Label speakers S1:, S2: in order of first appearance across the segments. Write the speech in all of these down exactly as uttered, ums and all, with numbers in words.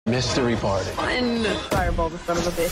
S1: Mystery party.
S2: Fun. Fireball, the son of a bitch.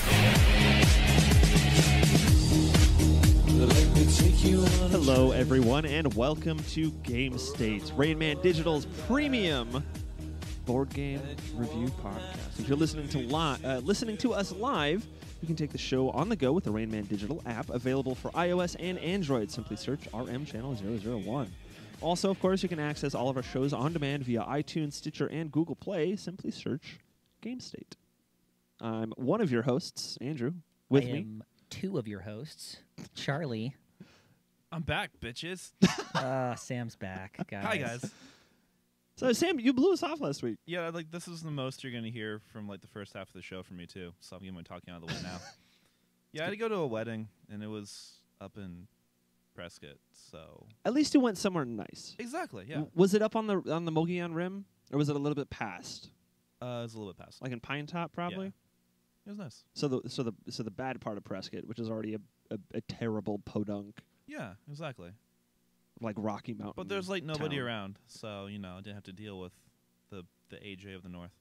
S3: Hello, everyone, and welcome to Game State, Rain Man Digital's premium board game review podcast. If you're listening to li- uh, listening to us live, you can take the show on the go with the Rain Man Digital app, available for iOS and Android. Simply search R M Channel zero zero one. Also, of course, you can access all of our shows on demand via iTunes, Stitcher, and Google Play. Simply search Game State. I'm one of your hosts, Andrew. With
S4: I
S3: me,
S4: am two of your hosts, Charlie.
S5: I'm back, bitches.
S4: uh, Sam's back, guys.
S5: Hi, guys.
S3: So, Sam, you blew us off last week.
S5: Yeah, like this is the most you're gonna hear from like the first half of the show from me too. So I'm even talking out of the way now. Yeah, I had to go to a wedding, and it was up in Prescott. So
S3: At least you went somewhere nice.
S5: exactly, yeah.
S3: W- Was it up on the on the Mogollon Rim, or was it a little bit past,
S5: Uh, it was a little bit past.
S3: like in Pine Top, probably?
S5: Yeah. It was nice.
S3: So the so the so the bad part of Prescott, which is already a a, a terrible podunk,
S5: Yeah, exactly.
S3: like Rocky Mountain.
S5: But there's like nobody
S3: town.
S5: around, so you know I didn't have to deal with the the A J of the North.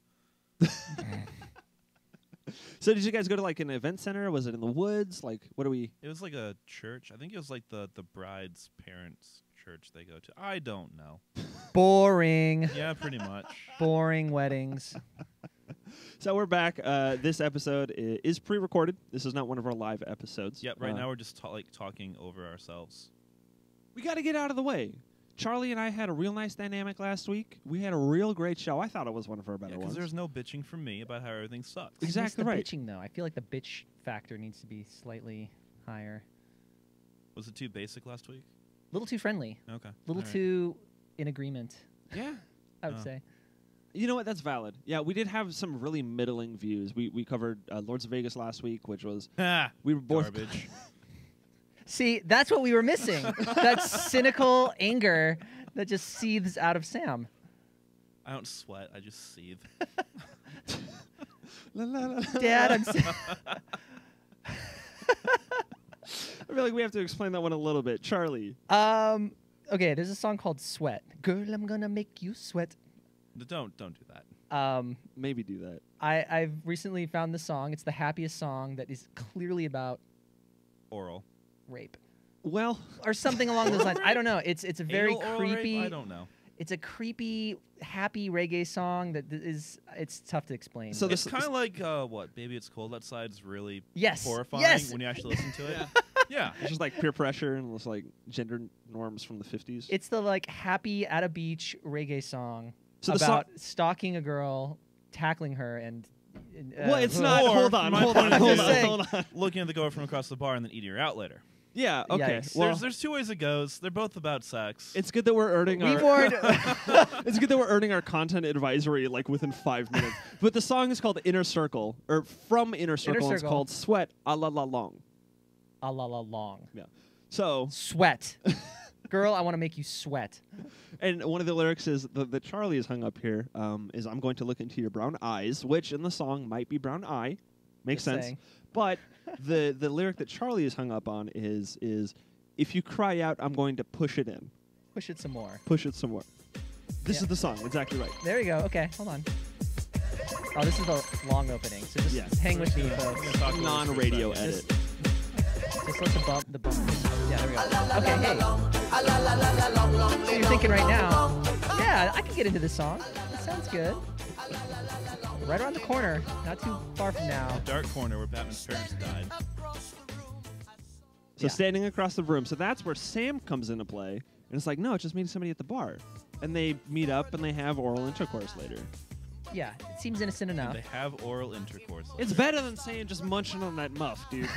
S3: So did you guys go to like an event center? Was it in the woods? Like, what do we?
S5: It was like a church. I think it was like the the bride's parents' church they go to. I don't know.
S4: Boring.
S5: Yeah, pretty much.
S4: Boring weddings.
S3: So we're back. Uh, this episode i- is pre-recorded. This is not one of our live episodes.
S5: Yep. Right
S3: Uh,
S5: now we're just ta- like talking over ourselves.
S3: we got to get out of the way. Charlie and I had a real nice dynamic last week. We had a real great show. I thought it was one of our better
S5: Because
S3: ones.
S5: there's no bitching from me about how everything sucks.
S4: I miss
S3: Exactly
S4: the
S3: right.
S4: bitching, though. I feel like the bitch factor needs to be slightly higher.
S5: Was it too basic last week?
S4: A little too friendly.
S5: Okay.
S4: A little
S5: All right.
S4: too in agreement,
S3: Yeah.
S4: I would
S5: Oh.
S4: say.
S3: You know what? That's valid. Yeah, we did have some really middling views. We we covered uh, Lords of Vegas last week, which was
S5: Ah,
S3: we were both
S5: garbage.
S4: See, that's what we were missing. That cynical anger that just seethes out of Sam.
S5: I don't sweat. I just seethe.
S3: La, la, la, la.
S4: Dad, I'm s-
S3: I feel like we have to explain that one a little bit. Charlie.
S4: Um, okay, there's a song called Sweat. Girl, I'm gonna make you sweat.
S5: don't don't do that.
S4: Um,
S3: Maybe do that.
S4: I, I've recently found this song. It's the happiest song that is clearly about
S5: Oral.
S4: rape
S3: Well,
S4: or something along those lines. I don't know. It's it's a very
S5: Anal oral rape?
S4: creepy.
S5: I don't know.
S4: It's a creepy, happy reggae song that th- is. It's tough to explain.
S3: So
S4: but-
S3: this-
S5: It's kind of like uh, what? Baby, it's cold outside. Is really
S4: yes,
S5: horrifying
S4: yes.
S5: when you actually listen to it. Yeah.
S3: it's just like peer pressure and it's like gender norms from the fifties.
S4: It's the like happy at a beach reggae song
S3: So the song-
S4: about stalking a girl, tackling her, and. and, uh,
S3: Well, it's not.
S5: Or
S3: Hold on,
S5: my
S3: hold
S5: point
S3: on,
S5: is
S3: hold
S4: just
S3: on,
S4: saying-
S3: hold on.
S5: Looking at the girl from across the bar and then eating her out later.
S3: Yeah. Okay.
S4: Yikes.
S3: Well,
S5: there's there's two ways it goes. They're both about sex.
S3: it's good that we're earning
S4: We've
S3: our.
S4: already.
S3: It's good that we're earning our content advisory like within five minutes. But the song is called Inner Circle, or from Inner Circle. And it's
S4: Circle.
S3: called Sweat a la la long.
S4: A la la long.
S3: Yeah. So,
S4: Sweat. Girl, I want to make you sweat.
S3: and one of the lyrics is the, that Charlie has hung up here um, is I'm going to look into your brown eyes, which in the song might be brown eye. Makes
S4: Just
S3: sense.
S4: saying.
S3: But the the lyric that Charlie is hung up on is is if you cry out, I'm going to push it in.
S4: Push it some more.
S3: Push it somewhere. This
S4: Yeah.
S3: is the song. Exactly right.
S4: There you go. Okay, hold on. Oh, this is the long opening, so just
S3: Yes.
S4: hang with me,
S5: We're
S4: folks.
S5: gonna talk about this for a
S3: Non-radio
S5: second.
S3: edit.
S4: Just let the bump, the bump. Yeah, there we go. Okay, hey. So you're thinking right now, yeah, I can get into this song. That sounds good. Right around the corner, not too far from now.
S5: Dark corner where Batman's parents died.
S3: So
S4: Yeah.
S3: standing across the room. So that's where Sam comes into play. And it's like, no, it's just meeting somebody at the bar. And they meet up and they have oral intercourse later.
S4: Yeah, it seems innocent enough.
S5: They have oral intercourse.
S3: It's better than saying just munching on that muff, dude.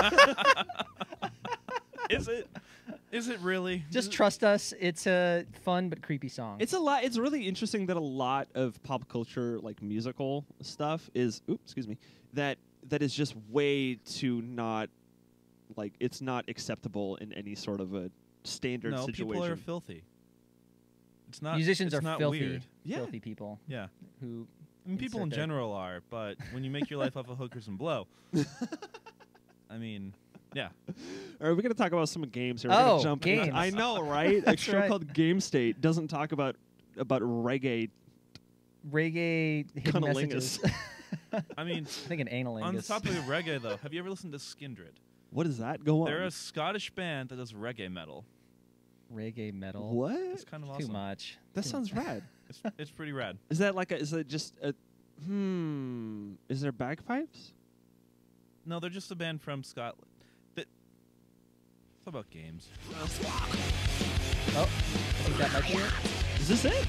S5: Is it? Is it really?
S4: Just trust us. It's a fun but creepy song.
S3: It's a lot. It's really interesting that a lot of pop culture, like musical stuff, is oops, excuse me, that that is just way too not like it's not acceptable in any sort of a standard
S5: no,
S3: situation.
S5: people are filthy. It's not.
S4: Musicians
S5: it's
S4: are
S5: not
S4: filthy,
S5: weird.
S3: Yeah.
S4: filthy people
S5: Yeah.
S4: who.
S5: I mean, people in
S4: Insert there.
S5: general are, but when you make your life off of hookers and blow, I mean, yeah.
S3: All right, we're gonna talk about some games here. We're
S4: Oh,
S3: gonna jump into-
S4: games.
S3: I know, right? A
S4: That's
S3: show
S4: right.
S3: called Game State doesn't talk about about reggae
S4: reggae hidden
S3: cunnilingus.
S4: messages.
S5: I mean,
S4: I'm thinking analingus.
S5: on the topic of reggae, though, have you ever listened to Skindred?
S3: What does that go on?
S5: They're a Scottish band that does reggae metal.
S4: Reggae metal.
S3: What?
S5: It's kind of awesome.
S4: Too much.
S3: That
S4: Too
S3: sounds rad.
S5: It's, it's pretty rad.
S3: Is that like a? Is it just a? Hmm. Is there bagpipes?
S5: No, they're just a band from Scotland. That, it's about games.
S4: Oh, I think that might be it.
S3: Is this it?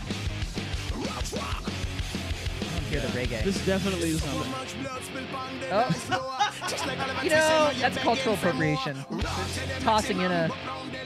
S4: I don't hear the reggae.
S3: This definitely is something.
S4: Oh. You know, that's cultural appropriation. Tossing in a...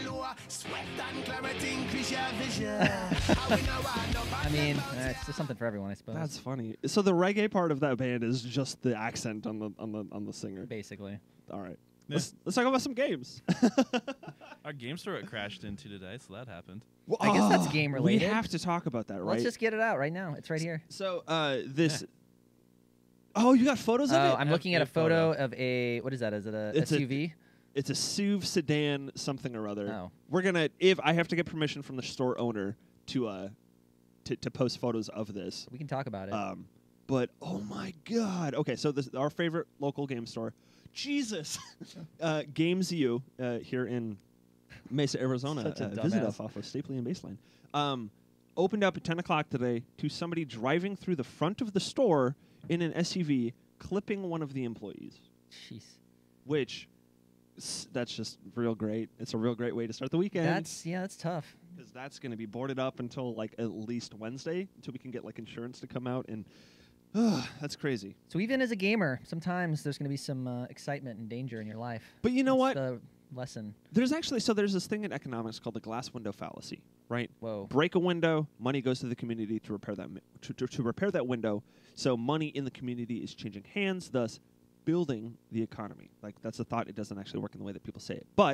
S4: I mean, uh, it's just something for everyone, I suppose.
S3: That's funny. So the reggae part of that band is just the accent on the on the on the singer.
S4: Basically.
S3: All right.
S5: Yeah.
S3: Let's let's talk about some games.
S5: Our game store it crashed into today, so that happened.
S3: Well,
S4: I guess that's
S3: oh,
S4: game
S3: We
S4: related.
S3: have to talk about that, right?
S4: Let's just get it out right now. It's right here.
S3: So uh, this. Oh, you got photos of
S4: Oh,
S3: it?
S4: I'm
S5: Have
S4: looking at
S5: a
S4: a photo,
S5: photo.
S4: of a... What is that? Is it a
S3: It's a-
S4: S U V?
S3: It's a S U V sedan, something or other.
S4: Oh.
S3: We're gonna. If I have to get permission from the store owner to uh, to to post photos of this.
S4: We can talk about it.
S3: Um, but oh my god. Okay, so this our favorite local game store, Jesus, uh, Games U uh, here in Mesa, Arizona.
S4: Such a
S3: uh, visit
S4: dumbass.
S3: us off of Stapley and Baseline. Um, opened up at ten o'clock today to somebody driving through the front of the store in an S U V, clipping one of the employees.
S4: Jeez.
S3: Which, s- that's just real great. It's a real great way to start the weekend.
S4: That's... Yeah, that's tough.
S3: Because that's going to be boarded up until like at least Wednesday, until we can get like insurance to come out, and uh, that's crazy.
S4: So even as a gamer, sometimes there's going to be some uh, excitement and danger in your life.
S3: But you know
S4: That's
S3: what?
S4: The lesson.
S3: There's actually so there's this thing in economics called the glass window fallacy, right?
S4: Whoa.
S3: Break a window, money goes to the community to repair that mi- to, to, to repair that window. So money in the community is changing hands, thus building the economy. Like that's a thought. It doesn't actually work in the way that people say it, but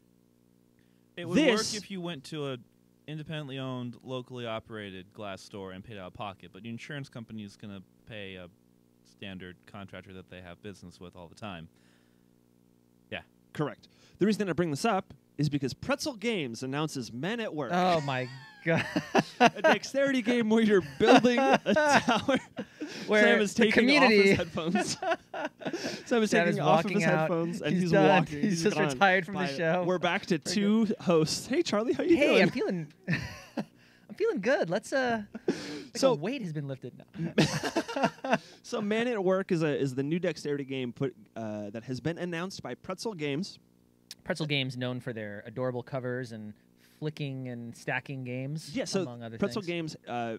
S5: It would
S3: This-
S5: work if you went to a independently owned, locally operated glass store and paid out of pocket, but the insurance company is going to pay a standard contractor that they have business with all the time. Yeah.
S3: correct. The reason I bring this up is because Pretzel Games announces Men at Work.
S4: Oh, my God.
S3: A dexterity game where you're building a tower.
S4: Where
S3: Sam is
S4: the
S3: taking
S4: community-
S3: off his headphones. Sam is
S4: Sam
S3: taking
S4: is
S3: off of
S4: walking
S3: his
S4: out.
S3: headphones and
S4: He's
S3: he's,
S4: done.
S3: walking.
S4: He's just
S3: gone.
S4: retired from the
S3: Bye.
S4: show.
S3: We're back to
S4: Very
S3: two hosts. Hey, Charlie, how you
S4: Hey,
S3: doing?
S4: I'm feeling... I'm feeling good. Let's, uh... Like
S3: So-
S4: a weight has been lifted now.
S3: So, Man at Work is a is the new dexterity game put uh, that has been announced by Pretzel Games.
S4: Pretzel Games known for their adorable covers and flicking and stacking games,
S3: Yeah, so
S4: among other
S3: Pretzel
S4: things.
S3: Games uh,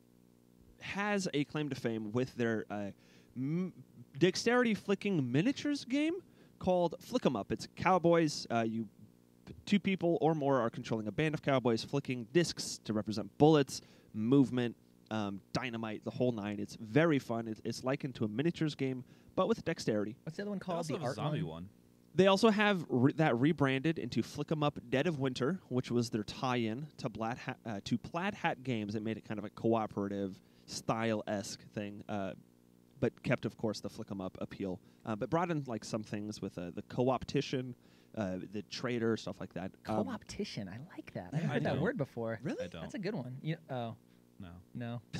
S3: has a claim to fame with their uh, m- dexterity flicking miniatures game called Flick 'em Up. It's cowboys. Uh, you two people or more are controlling a band of cowboys flicking discs to represent bullets, movement, um, dynamite, the whole nine. It's very fun. It's, it's likened to a miniatures game, but with dexterity.
S4: What's the other one
S5: They
S4: called?
S5: also
S4: The
S5: have a
S4: art
S5: zombie
S4: one?
S5: one.
S3: They also have re- that rebranded into Flick 'em Up Dead of Winter, which was their tie-in to, Black Hat, uh, to Plaid Hat Games. It made it kind of a cooperative, style-esque thing, uh, but kept, of course, the Flick 'em Up appeal. Uh, but brought in like some things with uh, the co-optician, uh, the trader, stuff like that. Um,
S4: Co-optician. I like that. I
S3: yeah,
S4: haven't
S5: I
S4: heard that
S5: don't.
S4: word before.
S3: Really?
S5: I don't.
S4: That's a good one. You, oh,
S5: No.
S4: no.
S5: No.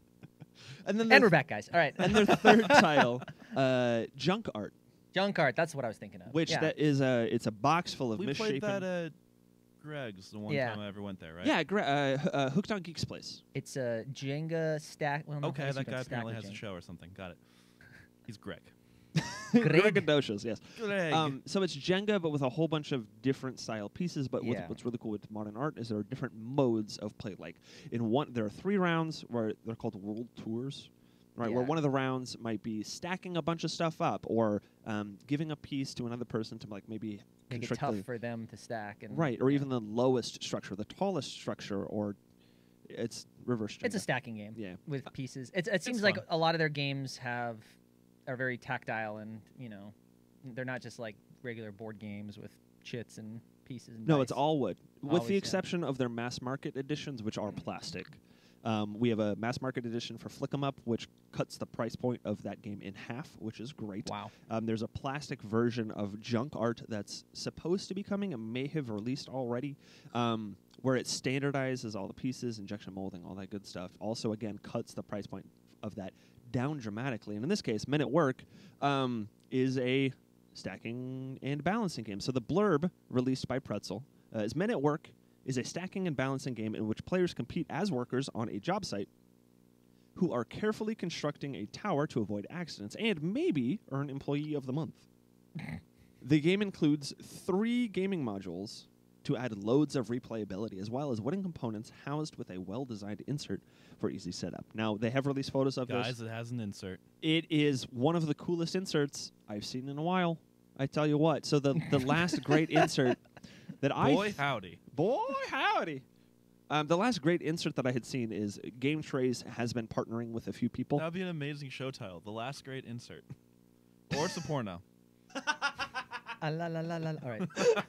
S3: And then
S4: And
S3: their,
S4: we're back, guys. All right.
S3: and their third title, uh, Junk Art,
S4: Junk art. That's what I was thinking of.
S3: which
S4: yeah.
S3: that is a it's a box full of
S5: we
S3: misshapen.
S5: played that at Greg's the one
S4: Yeah.
S5: time I ever went there, right?
S3: Yeah, gra- uh, h- uh, Hooked on Geek's place.
S4: It's a Jenga stack. Well, no, I
S5: Okay,
S4: guess you
S5: that
S4: can
S5: guy
S4: stack
S5: apparently
S4: a
S5: has a
S4: Jenga.
S5: show or something. Got it. He's Greg.
S4: Greg.
S3: Gregadocious, yes.
S5: Greg.
S3: Um, so it's Jenga, but with a whole bunch of different style pieces. But
S4: Yeah.
S3: what's, what's really cool with modern art is there are different modes of play. Like in one, there are three rounds where they're called world tours, right? Where
S4: Yeah.
S3: one of the rounds might be stacking a bunch of stuff up, or um, giving a piece to another person to like maybe
S4: Make it
S3: construct
S4: tough
S3: the-
S4: for them to stack. And
S3: right, or
S4: yeah.
S3: even the lowest structure, the tallest structure, or it's reverse.
S4: It's a
S3: Jenga.
S4: stacking game.
S3: Yeah.
S4: With pieces. It's, it seems like
S5: fun.
S4: a lot of their games have are very tactile and you know they're not just like regular board games with chits and pieces. And
S3: No,
S4: dice.
S3: it's all wood, with
S4: Always,
S3: the
S4: yeah.
S3: exception of their mass market editions, which are plastic. Um, we have a mass market edition for Flick 'em Up, which cuts the price point of that game in half, which is great.
S4: Wow.
S3: Um, there's a plastic version of Junk Art that's supposed to be coming and may have released already, um, where it standardizes all the pieces, injection molding, all that good stuff. Also, again, cuts the price point of that down dramatically. And in this case, Men at Work um, is a stacking and balancing game. So the blurb released by Pretzel uh, is Men at Work is a stacking and balancing game in which players compete as workers on a job site who are carefully constructing a tower to avoid accidents and maybe earn Employee of the Month. The game includes three gaming modules to add loads of replayability, as well as wooden components housed with a well-designed insert for easy setup. Now, they have released photos of
S5: Guys,
S3: this.
S5: it has an insert.
S3: It is one of the coolest inserts I've seen in a while. I tell you what. So the, the last great insert that I...
S5: Boy, howdy.
S3: Boy, howdy. Um, the last great insert that I had seen is Game Trace has been partnering with a few people.
S5: That would be an amazing show title. The last great insert. Or it's a porno.
S4: Ah, la, la, la, la. All right.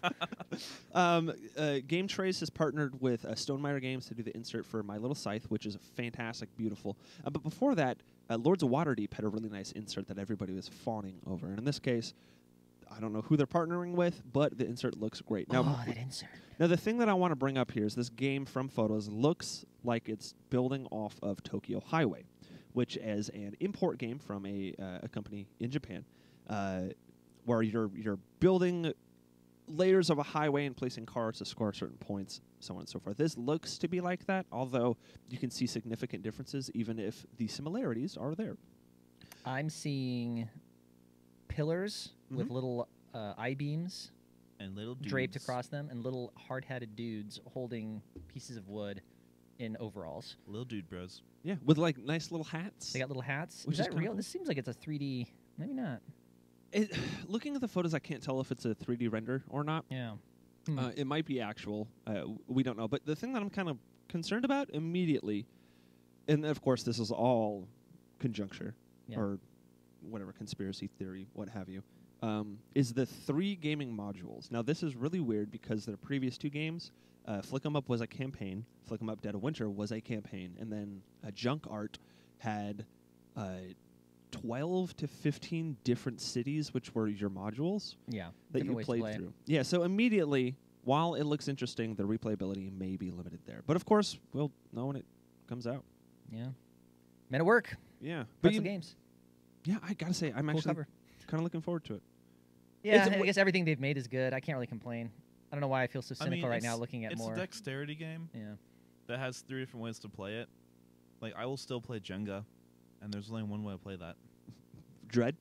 S3: um, uh, Game Trace has partnered with uh, Stonemeyer Games to do the insert for My Little Scythe, which is fantastic, beautiful. Uh, but before that, uh, Lords of Waterdeep had a really nice insert that everybody was fawning over. And in this case, I don't know who they're partnering with, but the insert looks great. Now,
S4: oh, that insert.
S3: Now, the thing that I want to bring up here is this game from photos looks like it's building off of Tokyo Highway, which is an import game from a, uh, a company in Japan, uh, where you're you're building layers of a highway and placing cars to score certain points, so on and so forth. This looks to be like that, although you can see significant differences, even if the similarities are there.
S4: I'm seeing pillars
S3: Mhm.
S4: with little uh, I-beams
S5: And little dudes.
S4: draped across them, and little hard-hatted dudes holding pieces of wood in overalls.
S5: Little dude bros.
S3: Yeah, with like nice little hats.
S4: They got little hats.
S3: Which
S4: is
S3: is
S4: that
S3: kinda
S4: real?
S3: cool.
S4: This seems like it's a three D. Maybe not.
S3: It, looking at the photos, I can't tell if it's a three D render or not.
S4: Yeah. Hmm.
S3: Uh, it might be actual. Uh, w- we don't know. But the thing that I'm kind of concerned about immediately, and of course this is all conjuncture
S4: Yeah.
S3: or whatever, conspiracy theory, what have you, um, is the three gaming modules. Now this is really weird because their previous two games, uh, Flick 'em Up was a campaign, Flick 'em Up Dead of Winter was a campaign, and then uh, Junk Art had uh, twelve to fifteen different cities, which were your modules
S4: Yeah.
S3: that
S4: Different
S3: you
S4: ways to
S3: played
S4: play it.
S3: through. Yeah, so immediately, while it looks interesting, the replayability may be limited there. But of course, we'll know when it comes out.
S4: Yeah. Men at Work.
S3: Yeah, but
S4: Pretzel
S3: you-
S4: Games.
S3: yeah, I gotta say, I'm
S4: Cool
S3: actually
S4: cover.
S3: kind of looking forward to it.
S4: Yeah,
S3: It's a
S4: I
S3: w-
S4: guess everything they've made is good. I can't really complain. I don't know why I feel so
S5: I
S4: cynical
S5: mean,
S4: right
S5: it's,
S4: now looking at
S5: it's
S4: more.
S5: a dexterity game
S4: Yeah.
S5: that has three different ways to play it. Like, I will still play Jenga, and there's only one way to play that.
S3: Dread.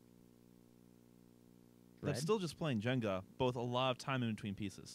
S5: That's
S4: Red?
S5: still just playing Jenga, both a lot of time in between pieces.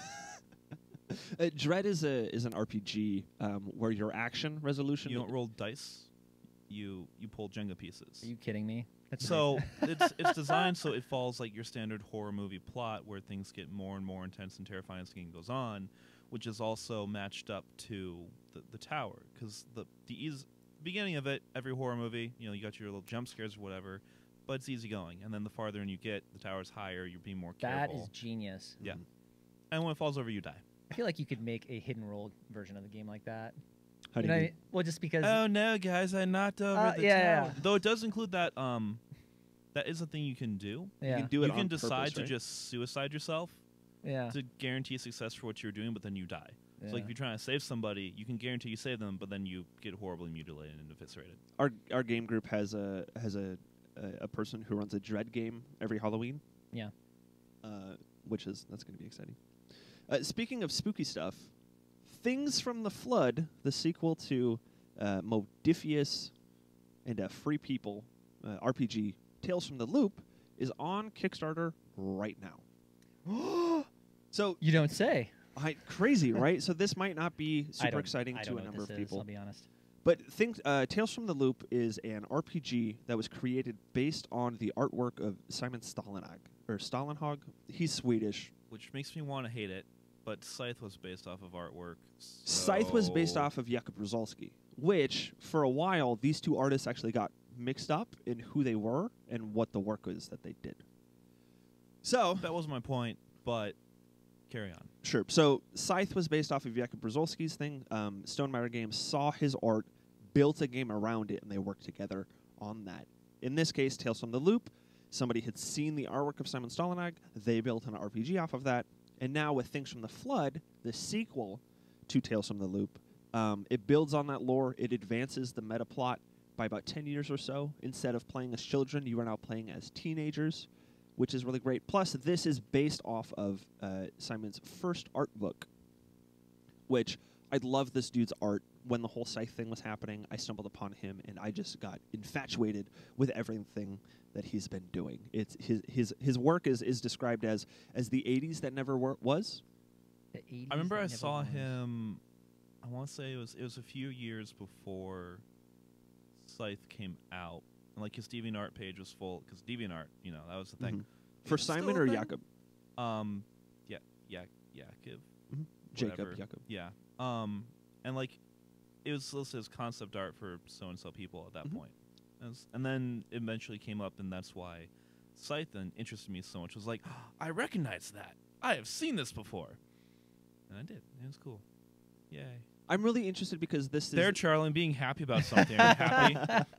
S3: Uh, Dread is a is an R P G um, where your action resolution.
S5: You don't roll dice, you you pull Jenga pieces.
S4: Are you kidding me? That's
S5: So it's it's designed so it follows like your standard horror movie plot where things get more and more intense and terrifying as the game goes on, which is also matched up to the, the tower. Because the the eas- beginning of it, every horror movie, you know, you got your little jump scares or whatever, but it's easy going. And then the farther in you get, the tower's higher, you're being more
S4: that
S5: careful.
S4: is genius.
S5: Yeah.
S3: Mhm.
S5: And when it falls over, you die.
S4: I feel like you could make a hidden roll version of the game like that.
S3: How do
S4: know
S3: you
S4: what I
S3: mean?
S4: mean? Well, just because.
S5: Oh no, guys! I knocked over
S4: Uh,
S5: the
S4: yeah, yeah,
S5: tower.
S4: yeah.
S5: Though it does include that. Um, that is a thing you can do.
S4: yeah.
S3: You can do it
S5: you
S3: on
S5: can decide
S3: purpose,
S5: to
S3: right?
S5: just suicide yourself
S4: yeah.
S5: to guarantee success for what you're doing, but then you die.
S4: yeah.
S5: So like if you're trying to save somebody, you can guarantee you save them, but then you get horribly mutilated and eviscerated.
S3: Our our game group has a has a a, a person who runs a Dread game every Halloween.
S4: Yeah.
S3: Uh, which is that's going to be exciting. Uh, speaking of spooky stuff, Things from the Flood, the sequel to uh, Modifius and uh, Free People uh, R P G Tales from the Loop, is on Kickstarter right now. So
S4: You don't say.
S3: I, crazy, right? So this might not be
S4: I
S3: super
S4: don't-
S3: exciting
S4: I
S3: to
S4: don't
S3: a
S4: know
S3: number
S4: what
S3: of
S4: this is,
S3: people.
S4: I'll be honest.
S3: But think, uh, Tales from the Loop is an R P G that was created based on the artwork of Simon Stalenhag or Stalenhag. He's Swedish.
S5: Which makes me want to hate it, but Scythe was based off of artwork.
S3: Scythe was based
S5: so-
S3: off of Jakub Brzezowski, which for a while these two artists actually got mixed up in who they were and what the work was that they did. So
S5: That was my point, but carry on.
S3: sure. So Scythe was based off of Jakub Brzezowski's thing. Um, Stonemeyer Games saw his art, built a game around it, and they worked together on that. In this case, Tales from the Loop, somebody had seen the artwork of Simon Stalenhag. They built an R P G off of that. And now with Things from the Flood, the sequel to Tales from the Loop, um, it builds on that lore. It advances the meta plot. by about ten years or so. Instead of playing as children, you are now playing as teenagers, which is really great. Plus, this is based off of uh, Simon's first art book, which I love this dude's art. When the whole Scythe thing was happening, I stumbled upon him, and I just got infatuated with everything that he's been doing. It's his his his work is is described as as the eighties that never wor- was.
S4: The eighties
S5: I remember
S4: that
S5: I
S4: never
S5: saw
S4: was.
S5: him. I want to say it was it was a few years before Scythe came out, and like his DeviantArt page was full because DeviantArt, you know, that was the thing.
S3: Mhm. For
S5: Is it
S3: Simon
S5: still a
S3: or
S5: thing?
S3: Jakob?
S5: Um, yeah, yeah, Jakob.
S3: Mhm. Jacob,
S5: Whatever.
S3: Jakob.
S5: Yeah. Um, and like, it was listed as concept art for so and so people at that
S3: Mhm.
S5: point, and, s- and then eventually came up, and that's why Scythe then interested me so much. It was like, I recognize that. I have seen this before, and I did. It was cool. Yay.
S3: I'm really interested because this
S5: There,
S3: is
S5: Charlie, being happy about something. Are you happy?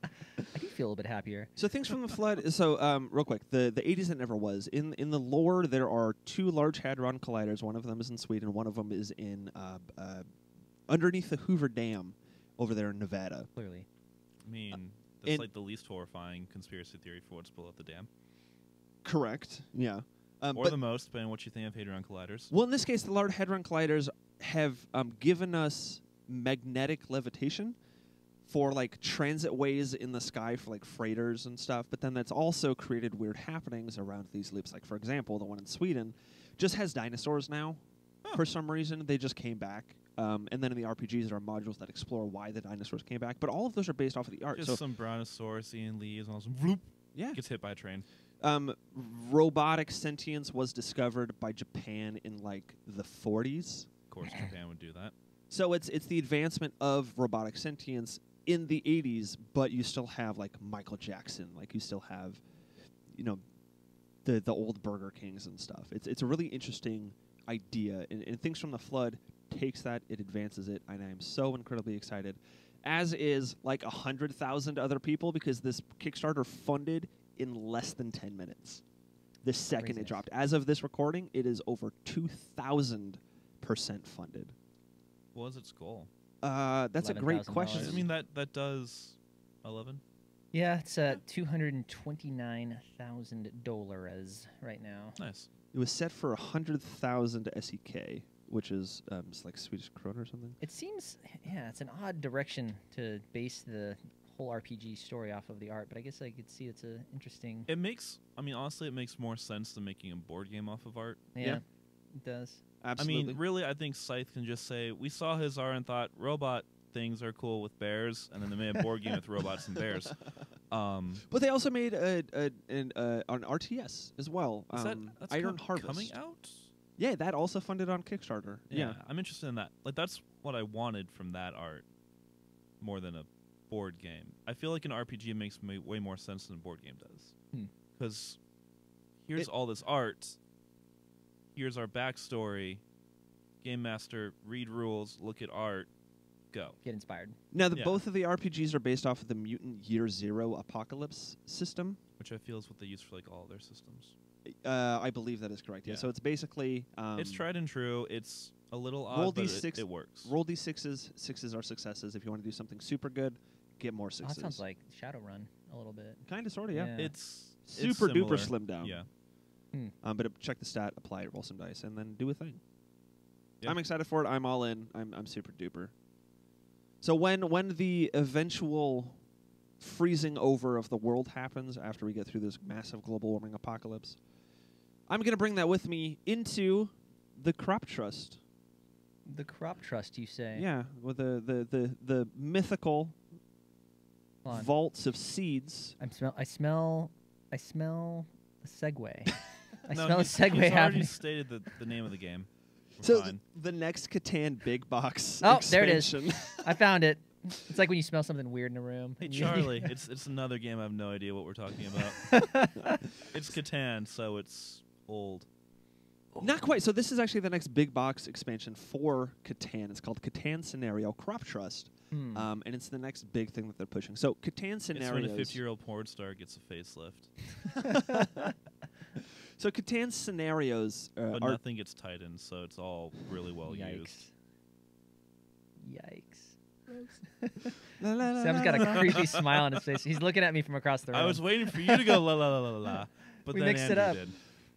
S4: I do feel a bit happier.
S3: so things from the flood. So um, real quick, the the eighties that never was. In in the lore, there are two Large Hadron Colliders. One of them is in Sweden. One of them is in uh, uh, underneath the Hoover Dam over there in Nevada.
S4: Clearly.
S5: I mean,
S3: and-
S5: that's like the least horrifying conspiracy theory for what's below the dam,
S3: Correct. Yeah. Um,
S5: or
S3: but
S5: the most, depending on what you think of Hadron Colliders.
S3: well, in this case, the Large Hadron Colliders have um, given us magnetic levitation for like transit ways in the sky for like freighters and stuff. But then that's also created weird happenings around these loops. Like for example, the one in Sweden just has dinosaurs now.
S5: Huh.
S3: For some reason, they just came back. Um, and then in the R P Gs, there are modules that explore why the dinosaurs came back. But all of those are based off of the art.
S5: Just
S3: so
S5: some brontosaurus eating leaves, and all some vloop,
S3: yeah.
S5: gets hit by a train.
S3: Um, robotic sentience was discovered by Japan in like the forties.
S5: Of course, Japan would do that.
S3: So it's it's the advancement of robotic sentience in the eighties, but you still have like Michael Jackson, like you still have, you know, the the old Burger Kings and stuff. It's it's a really interesting idea, and, and Things from the Flood takes that, it advances it, and I am so incredibly excited. As is like a hundred thousand other people, because this Kickstarter funded in less than ten minutes. The second
S4: Craziness.
S3: it dropped, as of this recording, it is over two thousand percent funded.
S5: What was its goal?
S3: Uh, that's a great
S4: eleven thousand
S3: question.
S4: dollars.
S5: I mean, that that does eleven.
S4: Yeah, it's uh, two hundred twenty-nine thousand dollars right now.
S5: Nice.
S3: It was set for one hundred thousand S E K, which is um, it's like Swedish krona or something.
S4: It seems, yeah, it's an odd direction to base the whole R P G story off of the art, but I guess I could see it's a interesting.
S5: It makes. I mean, honestly, it makes more sense than making a board game off of art.
S4: Yeah,
S3: yeah.
S4: it does.
S3: Absolutely.
S5: I mean, really, I think Scythe can just say, we saw his art and thought robot things are cool with bears, and then they made a board game with robots and bears. Um,
S3: but they also made a, a, an, uh, an R T S as well.
S5: is that
S3: Um,
S5: that's
S3: Iron
S5: com-
S3: Harvest.
S5: coming out?
S3: Yeah, that also funded on Kickstarter.
S5: Yeah, I'm interested in that. Like, that's what I wanted from that art more than a board game. I feel like an R P G makes me way more sense than a board game does.
S4: Hmm.
S5: Because here's
S3: It-
S5: all this art. Here's our backstory. Game master, read rules, look at art, go.
S4: Get inspired.
S3: Now, the,
S5: Yeah.
S3: both of the R P Gs are based off of the Mutant Year Zero Apocalypse system.
S5: Which I feel is what they use for like all their systems.
S3: Uh, I believe that is correct. Yeah.
S5: Yeah.
S3: So it's basically um,
S5: it's tried and true. It's a little odd,
S3: roll
S5: but
S3: d
S5: it,
S3: six
S5: it works.
S3: roll d sixes. Sixes are successes. If you want to do something super good, get more
S4: Oh,
S3: sixes.
S4: that sounds like Shadowrun a little bit.
S3: kind of, sort of, yeah.
S4: Yeah.
S5: It's it's
S3: Super
S5: similar.
S3: duper slim down.
S5: Yeah.
S3: Um, but uh, check the stat, apply it, roll some dice, and then do a thing.
S5: Yeah.
S3: I'm excited for it. I'm all in. I'm I'm super duper. So when when the eventual freezing over of the world happens after we get through this massive global warming apocalypse, I'm gonna bring that with me into the crop trust.
S4: The crop trust, you say?
S3: Yeah, with the the the, the mythical
S4: Hold on.
S3: vaults of seeds.
S4: I'm smell. I smell. I smell a segue. I
S5: no,
S4: smell a
S5: he's,
S4: segue
S5: he's already
S4: happening.
S5: stated the, the name of the game. We're
S3: So th-
S5: fine.
S3: the next Catan big box
S4: Oh, there it is.
S3: expansion.
S4: I found it. It's like when you smell something weird in a room.
S5: Hey
S4: and you-
S5: Charlie, it's it's another game I have no idea what we're talking about. It's Catan, so it's old.
S3: Not quite. So this is actually the next big box expansion for Catan. It's called Catan Scenario Crop Trust,
S4: Hmm.
S3: um, and it's the next big thing that they're pushing. So Catan
S5: It's when
S3: Scenarios.
S5: a fifty-year-old porn star gets a facelift,
S3: So Catan Scenarios uh,
S5: but
S3: are
S5: nothing gets tightened, so it's all really well
S4: Yikes.
S5: used.
S4: Yikes.
S3: La, la, la,
S4: Sam's
S3: la,
S4: got
S3: la,
S4: a
S3: la.
S4: creepy smile on his face. He's looking at me from across the room.
S5: I was waiting for you to go la la la la la, but
S4: We
S5: then
S4: mixed it
S5: Andrew
S4: up.
S5: did.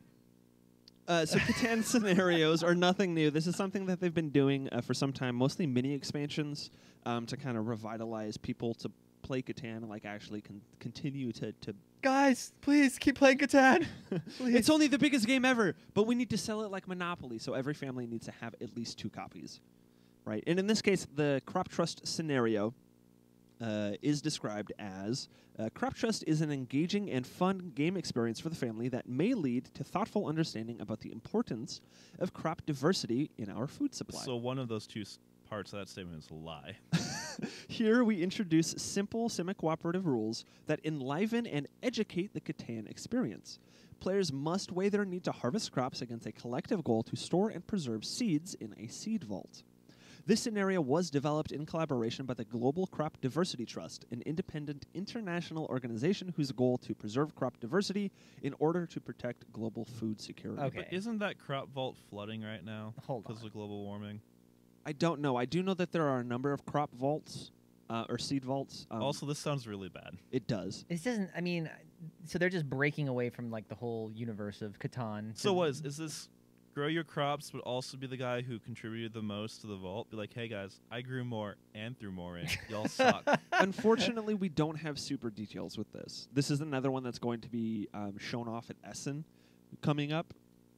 S3: Uh, so Catan Scenarios are nothing new. This is something that they've been doing uh, for some time, mostly mini expansions um, to kind of revitalize people to play Catan and like actually con- continue to, to
S4: Guys, please keep playing Catan.
S3: It's only the biggest game ever, but we need to sell it like Monopoly, so every family needs to have at least two copies, right? And in this case, the Crop Trust Scenario uh, is described as, uh, Crop Trust is an engaging and fun game experience for the family that may lead to thoughtful understanding about the importance of crop diversity in our food supply.
S5: So one of those two s- parts of that statement is a lie.
S3: Here we introduce simple semi-cooperative rules that enliven and educate the Catan experience. Players must weigh their need to harvest crops against a collective goal to store and preserve seeds in a seed vault. This scenario was developed in collaboration by the Global Crop Diversity Trust, an independent international organization whose goal to preserve crop diversity in order to protect global food security.
S4: Okay.
S5: But isn't that crop vault flooding right now?
S4: Hold
S5: Because
S4: on.
S5: of global warming.
S3: I don't know. I do know that there are a number of crop vaults uh, or seed vaults. Um,
S5: Also, this sounds really bad.
S3: it does.
S4: This doesn't. I mean, so they're just breaking away from like the whole universe of Catan.
S5: So
S4: to-
S5: what is, is this grow your crops but also be the guy who contributed the most to the vault? Be like, hey guys, I grew more and threw more in. Y'all suck.
S3: Unfortunately, we don't have super details with this. This is another one that's going to be um, shown off at Essen coming up.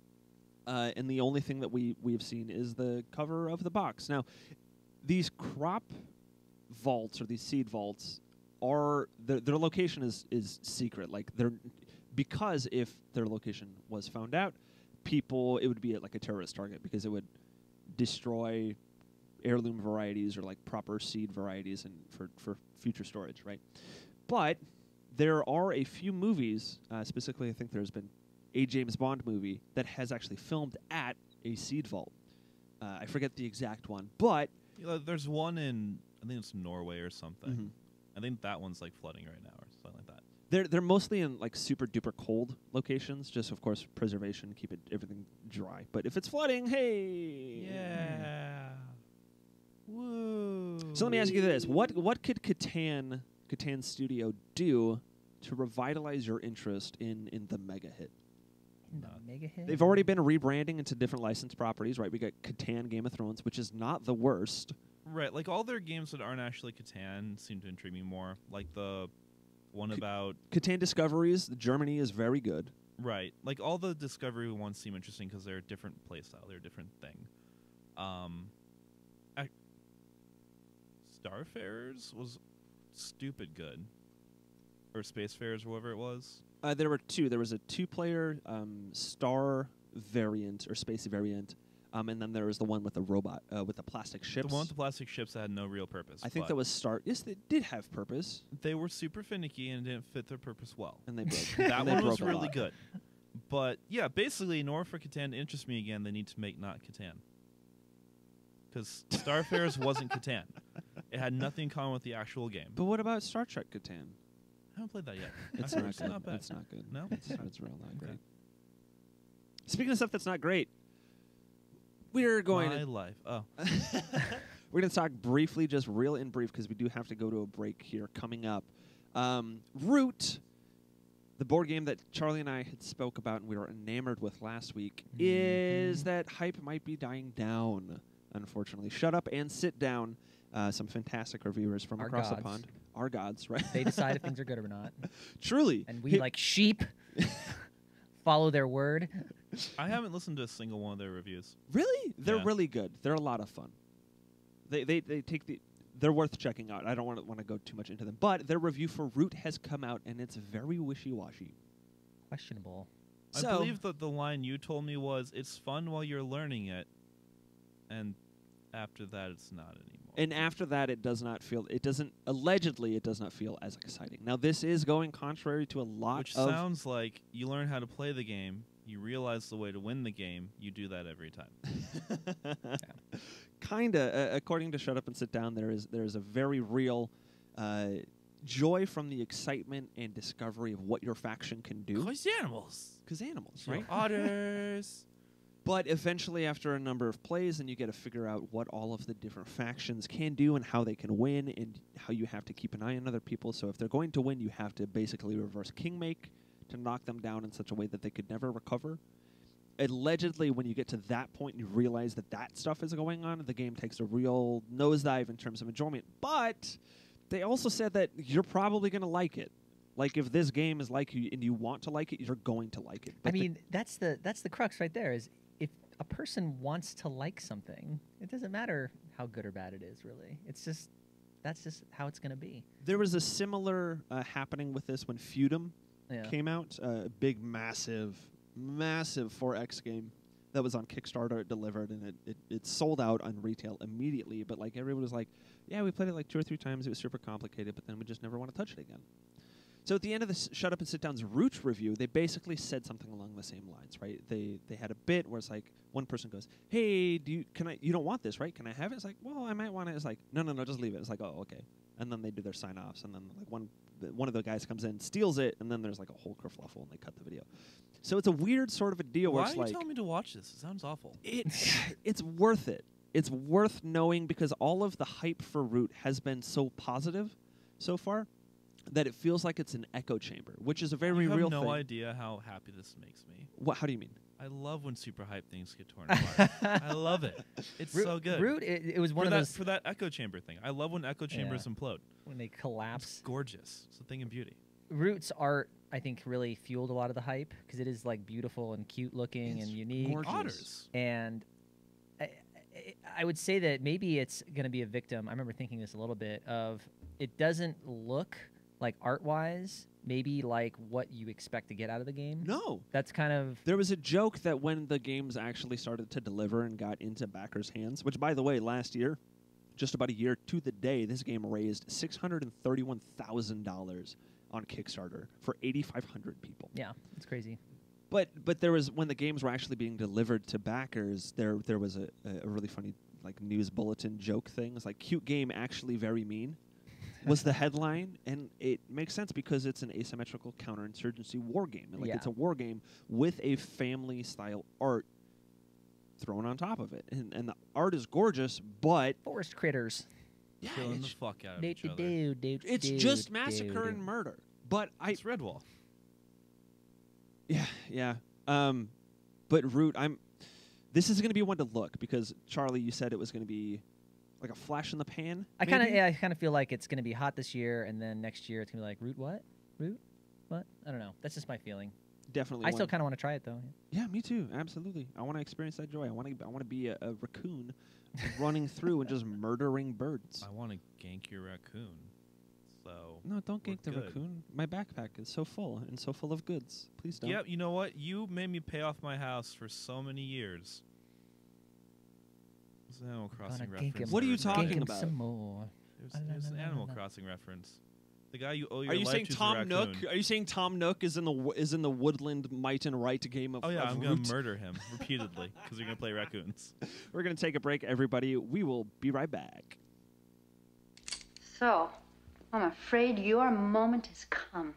S3: Uh, and the only thing that we, we have seen is the cover of the box. Now, these crop vaults or these seed vaults are, their, their location is, is secret. Like, they're, because if their location was found out, people, it would be like a terrorist target because it would destroy heirloom varieties or like proper seed varieties and for, for future storage, right? But there are a few movies, uh, specifically I think there's been a James Bond movie that has actually filmed at a seed vault. Uh, I forget the exact one, but
S5: You know, there's one in, I think it's Norway or something.
S3: Mhm.
S5: I think that one's like flooding right now or something like that.
S3: they're they're mostly in like super duper cold locations. Just of course preservation, keep it everything dry. But if it's flooding, hey,
S5: Yeah. Woo.
S3: So let me ask you this: what what could Catan Catan Studio do to revitalize your interest in in the mega hit?
S4: The mega hit.
S3: They've already been rebranding into different licensed properties, right? We got Catan Game of Thrones, which is not the worst.
S5: Right, like all their games that aren't actually Catan seem to intrigue me more. Like the one
S3: C-
S5: about
S3: Catan Discoveries, Germany is very good.
S5: right, like all the Discovery ones seem interesting because they're a different playstyle, they're a different thing. Um, I, Starfarers was stupid good, or Spacefarers, or whatever it was.
S3: Uh, there were two. There was a two-player um, star variant or space variant, um, and then there was the one with the robot uh, with the plastic ships.
S5: The one with the plastic ships that had no real purpose.
S3: I think
S5: but
S3: that was Star. Yes, they did have purpose,
S5: they were super finicky and didn't fit their purpose well.
S3: and they broke.
S5: That
S3: and they
S5: one was
S3: broke a
S5: really
S3: lot.
S5: good. But yeah, basically, in order for Catan to interest me again, they need to make not Catan. Because Starfarers wasn't Catan. It had nothing in common with the actual game.
S3: But what about Star Trek Catan?
S5: I haven't played that yet.
S3: It's
S5: I heard
S3: not good.
S5: not bad.
S3: It's not good.
S5: No?
S3: it's, it's real not
S5: Okay.
S3: great. Speaking of stuff that's not great, we're going
S5: My
S3: to
S5: life. Oh.
S3: we're going to talk briefly, just real in brief, because we do have to go to a break here coming up. Um, Root, the board game that Charlie and I had spoke about and we were enamored with last week,
S4: Mhm.
S3: is that hype might be dying down, unfortunately. Shut Up and Sit Down. Uh, some fantastic reviewers from
S4: Our
S3: across the
S4: gods.
S3: pond. Our gods, right?
S4: They decide if things are good or not,
S3: Truly.
S4: and we
S3: Hi-
S4: like sheep follow their word.
S5: I haven't listened to a single one of their reviews.
S3: Really? They're
S5: Yeah.
S3: really good. They're a lot of fun. They they they take the they're worth checking out. I don't want to want to go too much into them, but their review for Root has come out and it's very wishy-washy.
S4: Questionable.
S5: I
S3: So-
S5: believe that the line you told me was, it's fun while you're learning it, and after that, it's not anymore.
S3: And after that, it does not feel. It doesn't. Allegedly, it does not feel as exciting. Now, this is going contrary to a lot
S5: Which
S3: of.
S5: sounds like you learn how to play the game, you realize the way to win the game, you do that every time.
S3: Kinda. Uh, according to Shut Up and Sit Down, there is there is a very real uh, joy from the excitement and discovery of what your faction can do.
S5: Cause animals.
S3: Because animals,
S5: Your
S3: right?
S5: otters.
S3: But eventually, after a number of plays, then you get to figure out what all of the different factions can do and how they can win and how you have to keep an eye on other people. So if they're going to win, you have to basically reverse kingmake to knock them down in such a way that they could never recover. Allegedly, when you get to that point and you realize that that stuff is going on, the game takes a real nosedive in terms of enjoyment. But they also said that you're probably going to like it. Like, if this game is like you and you want to like it, you're going to like it. But
S4: I mean, that's the that's the crux right there is if a person wants to like something, it doesn't matter how good or bad it is, really. It's just, that's just how it's going to be.
S3: There was a similar uh, happening with this when Feudum
S4: Yeah.
S3: came out. A uh, big, massive, massive four X game that was on Kickstarter. It delivered, and it, it, it sold out on retail immediately. But, like, everyone was like, yeah, we played it like two or three times. It was super complicated, but then we just never want to touch it again. So at the end of the s Shut Up and Sit Down's Root review, they basically said something along the same lines, right? They they had a bit where it's like one person goes, "Hey, do you can I you don't want this, right? Can I have it?" It's like, "Well, I might want it." It's like, "No, no, no, just leave it." It's like, "Oh, okay." And then they do their sign offs, and then like one the, one of the guys comes in, steals it, and then there's like a whole kerfluffle, and they cut the video. So it's a weird sort of a deal
S5: Why
S3: where it's
S5: are you
S3: like
S5: telling me to watch this? It sounds awful.
S3: it it's worth it. It's worth knowing because all of the hype for Root has been so positive so far that it feels like it's an echo chamber, which is a very
S5: you have
S3: real
S5: no
S3: thing.
S5: idea how happy this makes me.
S3: What? How do you mean?
S5: I love when super hype things get torn apart. I love it. It's
S4: Root,
S5: so good.
S4: Root, it, it was one
S5: for
S4: of
S5: that,
S4: those
S5: for that echo chamber thing. I love when echo chambers
S4: Yeah.
S5: implode.
S4: when they
S5: It's
S4: collapse.
S5: gorgeous. It's a thing of beauty.
S4: Root's art, I think, really fueled a lot of the hype because it is like beautiful and cute looking
S3: It's
S4: and unique.
S3: gorgeous.
S5: Otters.
S4: And I, I, I would say that maybe it's going to be a victim. I remember thinking this a little bit of it doesn't look like art-wise, maybe like what you expect to get out of the game.
S3: No.
S4: That's kind of
S3: There was a joke that when the games actually started to deliver and got into backers' hands, which, by the way, last year, just about a year to the day, this game raised six hundred thirty-one thousand dollars on Kickstarter for eighty-five hundred people.
S4: yeah, it's crazy.
S3: But but there was when the games were actually being delivered to backers, there there was a, a really funny like news bulletin joke thing. It's like cute game actually very mean was the headline, and it makes sense because it's an asymmetrical counterinsurgency war game. And, like
S4: Yeah.
S3: it's a war game with a family style art thrown on top of it, and and the art is gorgeous, but
S4: Forest critters.
S3: yeah,
S5: Killing the
S3: it's,
S5: fuck out of
S4: Do,
S5: each
S4: do,
S5: other.
S4: do, do,
S3: it's
S4: do,
S3: just
S4: do,
S3: massacre
S4: do.
S3: and murder. But I
S5: It's Redwall.
S3: Yeah, yeah. Um, but Root, I'm. This is going to be one to look because Charlie, you said it was going to be like a flash in the pan.
S4: I kind of
S3: maybe?
S4: yeah, I kind of feel like it's going to be hot this year, and then next year it's going to be like Root what? Root what? I don't know. That's just my feeling.
S3: Definitely.
S4: I
S3: one.
S4: still kind of want to try it though.
S3: Yeah, me too. Absolutely. I want to experience that joy. I want to. I want to be a, a raccoon running through and just murdering birds.
S5: I want to gank your raccoon. So
S3: No, don't
S5: we're
S3: gank the
S5: good.
S3: raccoon. My backpack is so full and so full of goods. Please don't.
S5: Yep, you know what? You made me pay off my house for so many years. It's an Animal Crossing
S4: Gonna gank
S5: reference.
S4: him.
S3: What are you
S5: for a
S3: talking
S4: Gank
S5: minute.
S4: him
S3: about?
S4: some more.
S5: It was,
S4: Ah,
S5: it
S4: la,
S5: was
S4: la,
S5: an
S4: la,
S5: Animal
S4: la.
S5: Crossing reference. The guy you owe your
S3: Are you
S5: life
S3: saying
S5: to's a
S3: Tom Nook?
S5: raccoon.
S3: Are you saying Tom Nook is in the w- is in the Woodland Might and Right game of?
S5: Oh yeah,
S3: of
S5: I'm
S3: Root?
S5: gonna murder him repeatedly because you're gonna play raccoons.
S3: We're gonna take a break, everybody. We will be right back.
S1: So, I'm afraid your moment has come.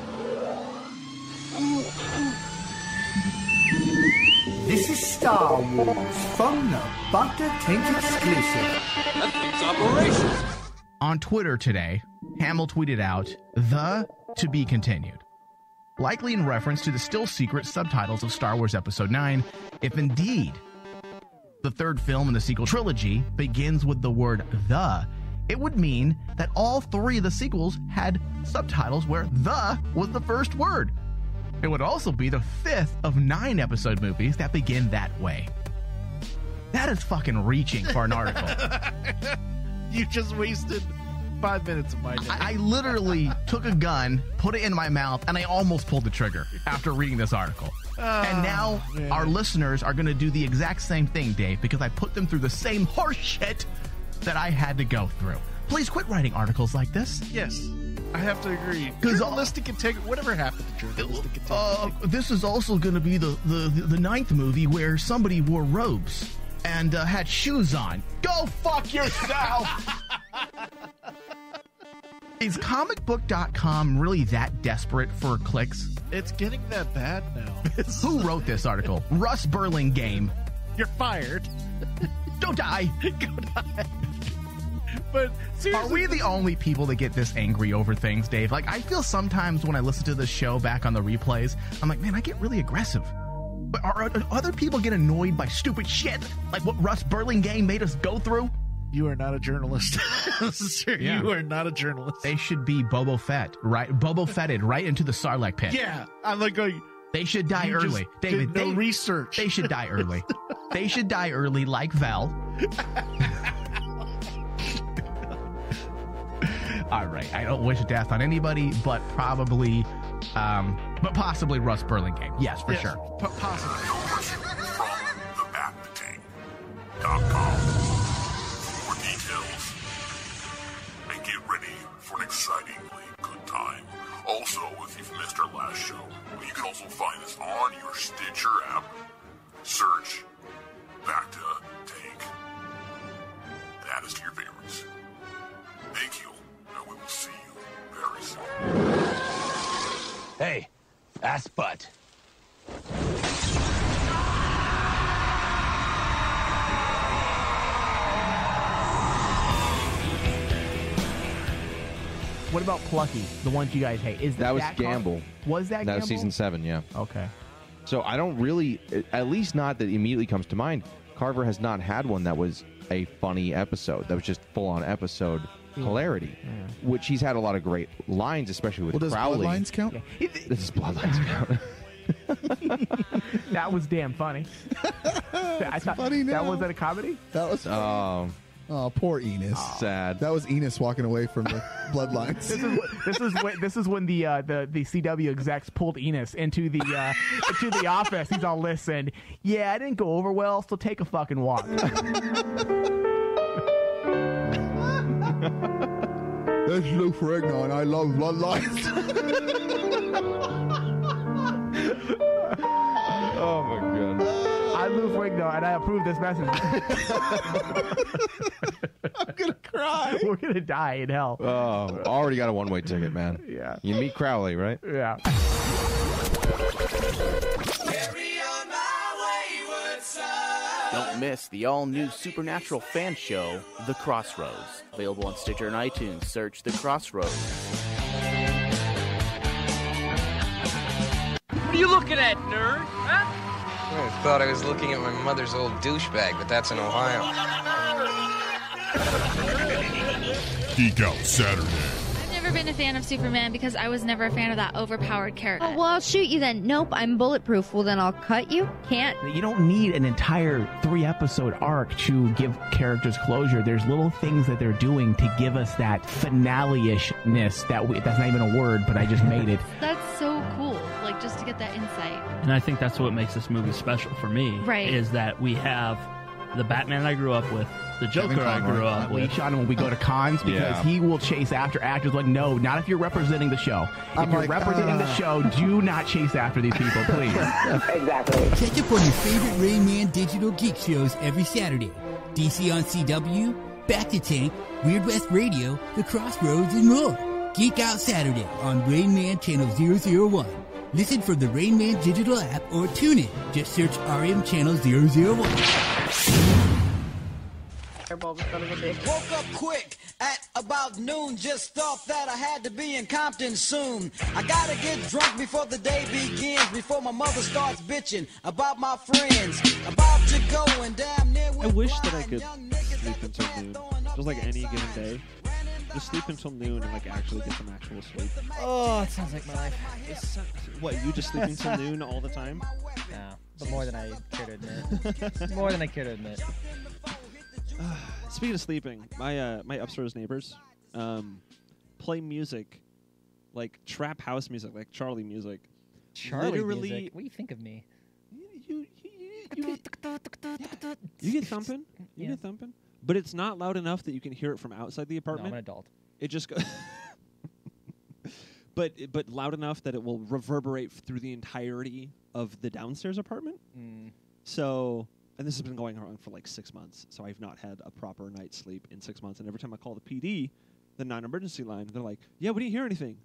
S6: This is Star Wars from the Butter Tank exclusive.
S7: On Twitter today, Hamill tweeted out, "The to be continued," likely in reference to the still secret subtitles of Star Wars Episode nine, if indeed the third film in the sequel trilogy begins with the word "the," it would mean that all three of the sequels had subtitles where "the" was the first word. It would also be the fifth of nine episode movies that begin that way. That is fucking reaching for an article.
S8: You just wasted five minutes of my day.
S7: I, I literally took a gun, put it in my mouth, and I almost pulled the trigger after reading this article. and now
S8: man.
S7: our listeners are going to do the exact same thing, Dave, because I put them through the same horse shit that I had to go through. Please quit writing articles like this.
S8: Yes, I have to agree.
S7: 'Cause, uh,
S8: Journalistic integrity. Whatever happened to journalistic integrity?
S7: Uh, this is also going to be the, the, the ninth movie where somebody wore robes and uh, had shoes on. Go fuck yourself! Is comic book dot com really that desperate for clicks?
S8: It's getting that bad now.
S7: Who wrote this article? Russ Burlingame.
S8: You're fired.
S7: Don't die.
S8: Go die. But seriously,
S7: are we the only people that get this angry over things, Dave? Like, I feel sometimes when I listen to this show back on the replays, I'm like, man, I get really aggressive. But are, are other people get annoyed by stupid shit like what Russ Burlingame made us go through?
S8: You are not a journalist. Sir,
S7: Yeah.
S8: You are not a journalist.
S7: They should be Boba Fett, right? Boba Fetted right into the Sarlacc pit.
S8: Yeah, I'm like going.
S7: They should die
S8: You
S7: early.
S8: just
S7: David,
S8: did no
S7: they,
S8: research.
S7: They should die early. They should die early like Val. All right. I don't wish death on anybody, but probably, um, but possibly Russ Burlingame. Yes, for
S8: Yes,
S7: sure.
S8: p- possibly.
S9: From the bat tank dot com for more details. And get ready for an excitingly good time. Also, if you've missed our last show, you can also find us on your Stitcher app. Search Back to Tank. Add us to your favorites. Thank you, and we will see you very soon.
S10: Hey, ass butt.
S7: What about Plucky? The ones you guys hate? Is
S11: That was
S7: that
S11: Gamble.
S7: Was that
S11: That
S7: Gamble?
S11: was season seven, yeah.
S7: Okay.
S11: So I don't really, at least not that immediately comes to mind. Carver has not had one that was a funny episode. That was just full-on episode hilarity, which he's had a lot of great lines, especially with
S12: Well, does
S11: Crowley.
S12: Bloodlines count?
S11: This is Bloodlines count.
S7: That was damn funny. I thought
S12: funny now.
S7: that wasn't a comedy.
S12: That was
S11: Oh,
S12: oh, poor Enos.
S11: sad.
S12: That was Enos walking away from the bloodlines.
S7: This is this is when this is when the uh, the the C W execs pulled Enos into the uh, into the office. He's all, listen, yeah, I didn't go over well, so take a fucking walk.
S12: That's Lou Ferrigno, and I love bloodlines.
S11: Oh my god.
S7: I'm Lou Ferrigno, and I approve this message.
S12: I'm gonna cry.
S7: We're gonna die in hell.
S11: Oh, already got a one-way ticket, man.
S7: Yeah.
S11: You meet Crowley, right?
S7: Yeah.
S13: Don't miss the all-new Supernatural fan show, The Crossroads. Available on Stitcher and iTunes. Search The Crossroads.
S14: What are you looking at, nerd? Huh?
S15: I thought I was looking at my mother's old douchebag, but that's in Ohio.
S9: Geek Out Saturday.
S16: I've never been a fan of Superman because I was never a fan of that overpowered character.
S17: Oh, well, I'll shoot you then. Nope, I'm bulletproof. Well, then I'll cut you. Can't.
S7: You don't need an entire three-episode arc to give characters closure. There's little things that they're doing to give us that finale-ishness. That we, that's not even a word, but I just made it.
S16: That's so cool, like, just to get that insight.
S18: And I think that's what makes this movie special for me.
S16: Right.
S18: Is that we have the Batman I grew up with, the Joker I grew up with.
S7: Leash on him when we go to cons because
S18: Yeah.
S7: he will chase after actors. Like, no, not if you're representing the show. If
S12: I'm
S7: you're
S12: like,
S7: representing the
S12: uh.
S7: show, do not chase after these people, please.
S19: Exactly. Catch up on your favorite Rain Man digital geek shows every Saturday. D C on C W, Back to Tank, Weird West Radio, The Crossroads, and more. Geek Out Saturday on Rain Man Channel zero zero one. Listen from the Rain Man digital app or tune in. Just search R M Channel zero zero one.
S2: Fireball, the son of a bitch.
S20: Woke up quick at about noon. Just thought that I had to be in Compton soon. I gotta get drunk before the day begins. Before my mother starts bitching about my friends. About to go and damn near.
S3: I wish that I could sleep until noon. Just like any given day. Just sleep until noon and like actually get some actual sleep.
S4: Oh, it sounds like my life.
S3: It's, what, you just sleep until noon all the time?
S4: No, but more than I care to admit. More than I care to admit.
S3: Speaking of sleeping, my uh, my upstairs neighbors um, play music, like trap house music, like Charlie music.
S4: Charlie
S3: Literally,
S4: music? What do you think of me?
S3: You, you, you, you, you get thumping. You
S4: Yeah.
S3: get thumping. But it's not loud enough that you can hear it from outside the
S4: No,
S3: apartment.
S4: I'm an adult.
S3: It just goes. but but loud enough that it will reverberate through the entirety of the downstairs apartment.
S4: Mm.
S3: So, and this has been going on for like six months. So I've not had a proper night's sleep in six months. And every time I call the P D, the non-emergency line. They're like, yeah, we didn't hear anything.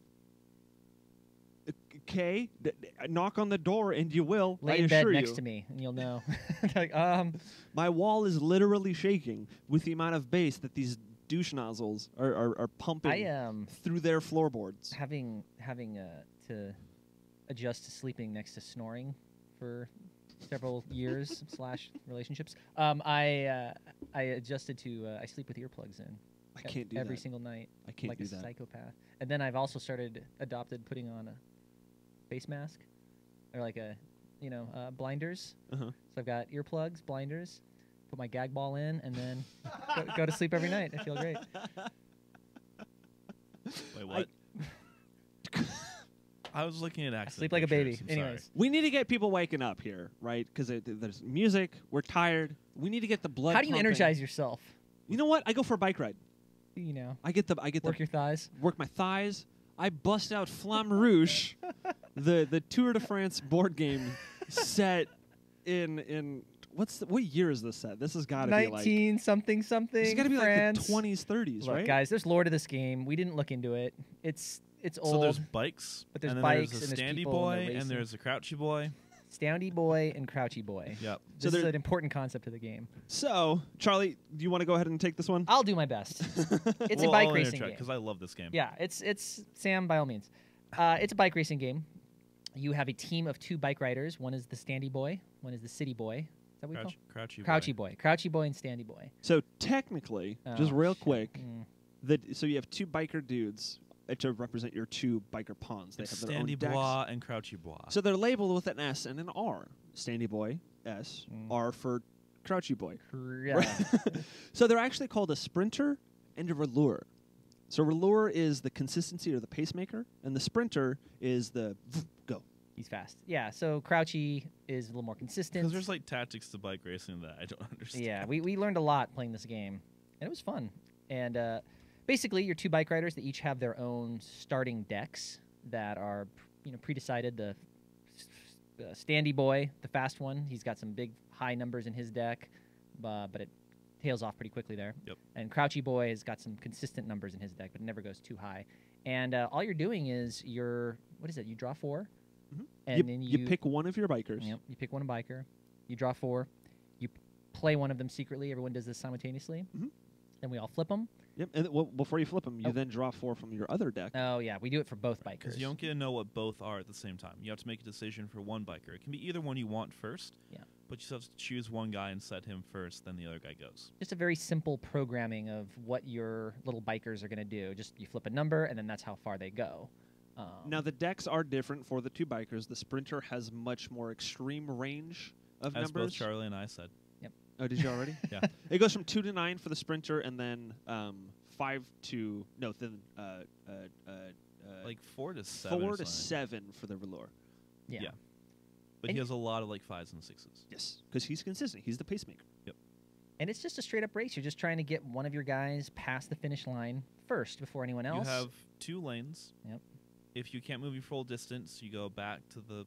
S3: Okay, d- d- knock on the door and you will.
S4: Lay
S3: I
S4: in bed
S3: assure
S4: next
S3: you.
S4: to me, and you'll know. Like, um,
S3: My wall is literally shaking with the amount of bass that these douche nozzles are, are, are pumping
S4: I um
S3: through their floorboards.
S4: having having uh, to adjust to sleeping next to snoring for several years slash relationships. Um, I uh, I adjusted to uh, I sleep with earplugs in.
S3: I can't do
S4: every
S3: that.
S4: single night.
S3: I can't
S4: like
S3: do
S4: a
S3: that.
S4: psychopath. And then I've also started adopted putting on a face mask or like a you know uh, blinders.
S3: Uh-huh.
S4: So I've got earplugs, blinders. Put my gag ball in, and then go, go to sleep every night. I feel great.
S5: Wait, what? I, was looking at accident
S4: sleep like a
S5: pictures,
S4: baby.
S5: I'm sorry.
S4: Anyways,
S3: We need to get people waking up here, right? Because there's music. We're tired. We need to get the blood.
S4: how do you
S3: pumping.
S4: energize yourself?
S3: You know what? I go for a bike ride.
S4: You know,
S3: I get the. I get
S4: work
S3: the.
S4: your thighs.
S3: Work my thighs. I bust out Flamme Rouge, the the Tour de France board game set in in what's the, what year is this set? This has got to be like
S4: Nineteen something something.
S3: it's got to be
S4: France.
S3: like the twenties, thirties,
S4: Look,
S3: right?
S4: guys, there's lore to this game. We didn't look into it. It's it's old.
S5: So there's bikes,
S4: but there's
S5: and then
S4: bikes
S5: there's a
S4: and there's
S5: standy
S4: people
S5: boy,
S4: and, they're
S5: and there's a crouchy boy.
S4: Standy boy and crouchy boy.
S5: Yep.
S4: This
S3: So
S4: is
S3: there-
S4: an important concept of the game.
S3: So, Charlie, do you want to go ahead and take this one?
S4: I'll do my best. It's
S5: well,
S4: a bike
S5: I'll
S4: racing game.
S5: because I love this game.
S4: Yeah, it's it's Sam by all means. Uh, it's a bike racing game. You have a team of two bike riders. One is the standy boy. One is the city boy. Is that what we
S5: Crouch,
S4: call?
S5: crouchy,
S4: Crouchy boy. Crouchy boy and standy boy.
S3: So technically, just
S4: Oh,
S3: real
S4: shit.
S3: quick,
S4: Mm.
S3: that so you have two biker dudes uh, to represent your two biker pawns. They
S5: It's
S3: have their own
S5: standy
S3: decks.
S5: boy and crouchy boy.
S3: So they're labeled with an S and an R. Standy boy, S. R for crouchy boy.
S4: Yeah.
S3: Right? So they're actually called a sprinter and a rouleur. So rouleur is the consistency or the pacemaker, and the sprinter is the go.
S4: He's fast. Yeah, so crouchy is a little more consistent.
S5: Because there's like tactics to bike racing that I don't understand.
S4: Yeah, we, we learned a lot playing this game, and it was fun. And uh, basically, you're two bike riders that each have their own starting decks that are, you know, pre-decided. The uh, standy boy, the fast one, he's got some big high numbers in his deck, uh, but it tails off pretty quickly there.
S5: Yep.
S4: And crouchy boy has got some consistent numbers in his deck, but it never goes too high. And uh, all you're doing is you're what is it? You draw four,
S3: Mhm.
S4: and
S3: you,
S4: then
S3: you
S4: you
S3: pick one of your bikers.
S4: Yep. You pick one biker. You draw four. You play one of them secretly. Everyone does this simultaneously.
S3: Mhm.
S4: Then we all flip them.
S3: Yep. And th- well, before you flip them, you
S4: Oh.
S3: then draw four from your other deck.
S4: Oh yeah, we do it for both bikers.
S5: Because you don't get to know what both are at the same time. You have to make a decision for one biker. It can be either one you want first.
S4: Yeah.
S5: But you still have to choose one guy and set him first, then the other guy goes.
S4: Just a very simple programming of what your little bikers are going to do. Just you flip a number, and then that's how far they go. Um,
S3: Now the decks are different for the two bikers. The sprinter has much more extreme range of
S5: As
S3: numbers.
S5: both Charlie and I said.
S4: Yep.
S3: Oh, did you already?
S5: Yeah.
S3: It goes from two to nine for the sprinter, and then um, five to no, then uh, uh, uh, uh,
S5: Like four to seven.
S3: four
S5: or
S3: to
S5: something.
S3: seven for the velour.
S4: yeah.
S5: Yeah. But
S4: And
S5: he has a lot of like fives and sixes.
S3: Yes, because he's consistent. He's the pacemaker.
S5: Yep.
S4: And it's just a straight up race. You're just trying to get one of your guys past the finish line first before anyone else.
S5: You have two lanes.
S4: Yep.
S5: If you can't move your full distance, you go back to the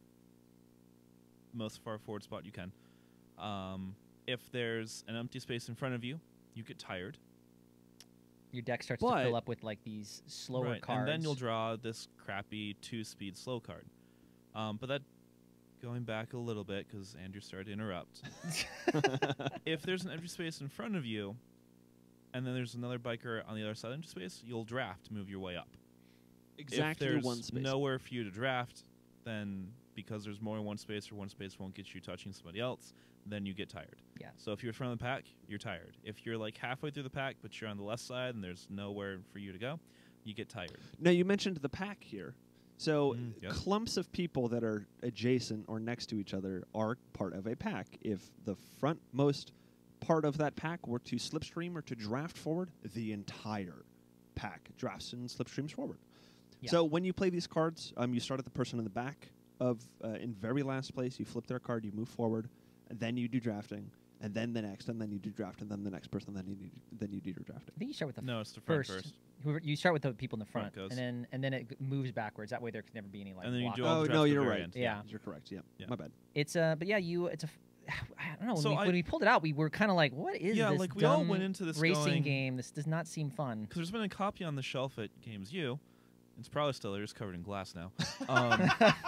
S5: most far forward spot you can. Um, if there's an empty space in front of you, you get tired.
S4: Your deck starts
S3: But-
S4: to fill up with like these slower
S5: Right,
S4: cards.
S5: and then you'll draw this crappy two-speed slow card. Um, but that, going back a little bit, because Andrew started to interrupt. If there's an empty space in front of you, and then there's another biker on the other side of the empty space, you'll draft to move your way up.
S3: Exactly
S5: if there's
S3: one space.
S5: nowhere for you to draft, then because there's more than one space or one space won't get you touching somebody else, then you get tired.
S4: Yeah.
S5: So if you're in front of the pack, you're tired. If you're like halfway through the pack, but you're on the left side and there's nowhere for you to go, you get tired.
S3: Now you mentioned the pack here. So
S5: Mm, yep.
S3: clumps of people that are adjacent or next to each other are part of a pack. If the frontmost part of that pack were to slipstream or to draft forward, the entire pack drafts and slipstreams forward.
S4: Yeah.
S3: So when you play these cards, um, you start at the person in the back of uh, in very last place. You flip their card, you move forward, and then you do drafting, and then the next, and then you do draft, and then the next person, and then you do, then you do your drafting.
S4: I think you start with the
S5: No, it's the front
S4: first.
S5: first.
S4: Whoever, you start with the people in the
S5: Front
S4: front,
S5: goes.
S4: and then and then it g- moves backwards. That way, there can never be any like.
S5: And then you
S4: block.
S5: do all
S3: Oh
S5: the
S3: no,
S5: drafts at
S3: you're
S5: the
S3: right.
S5: very end.
S4: Yeah.
S3: You're correct. Yeah.
S5: Yeah.
S3: My bad.
S4: It's uh, but yeah, you it's a f- I don't know. When,
S5: So
S4: we,
S5: I-
S4: when we pulled it out, we were kind of like, "What is
S5: Yeah,
S4: this
S5: like, we all
S4: dumb
S5: went into this
S4: racing
S5: going-
S4: game? This does not seem fun."
S5: Because there's been a copy on the shelf at Games U. It's probably still there. It's covered in glass now. Um,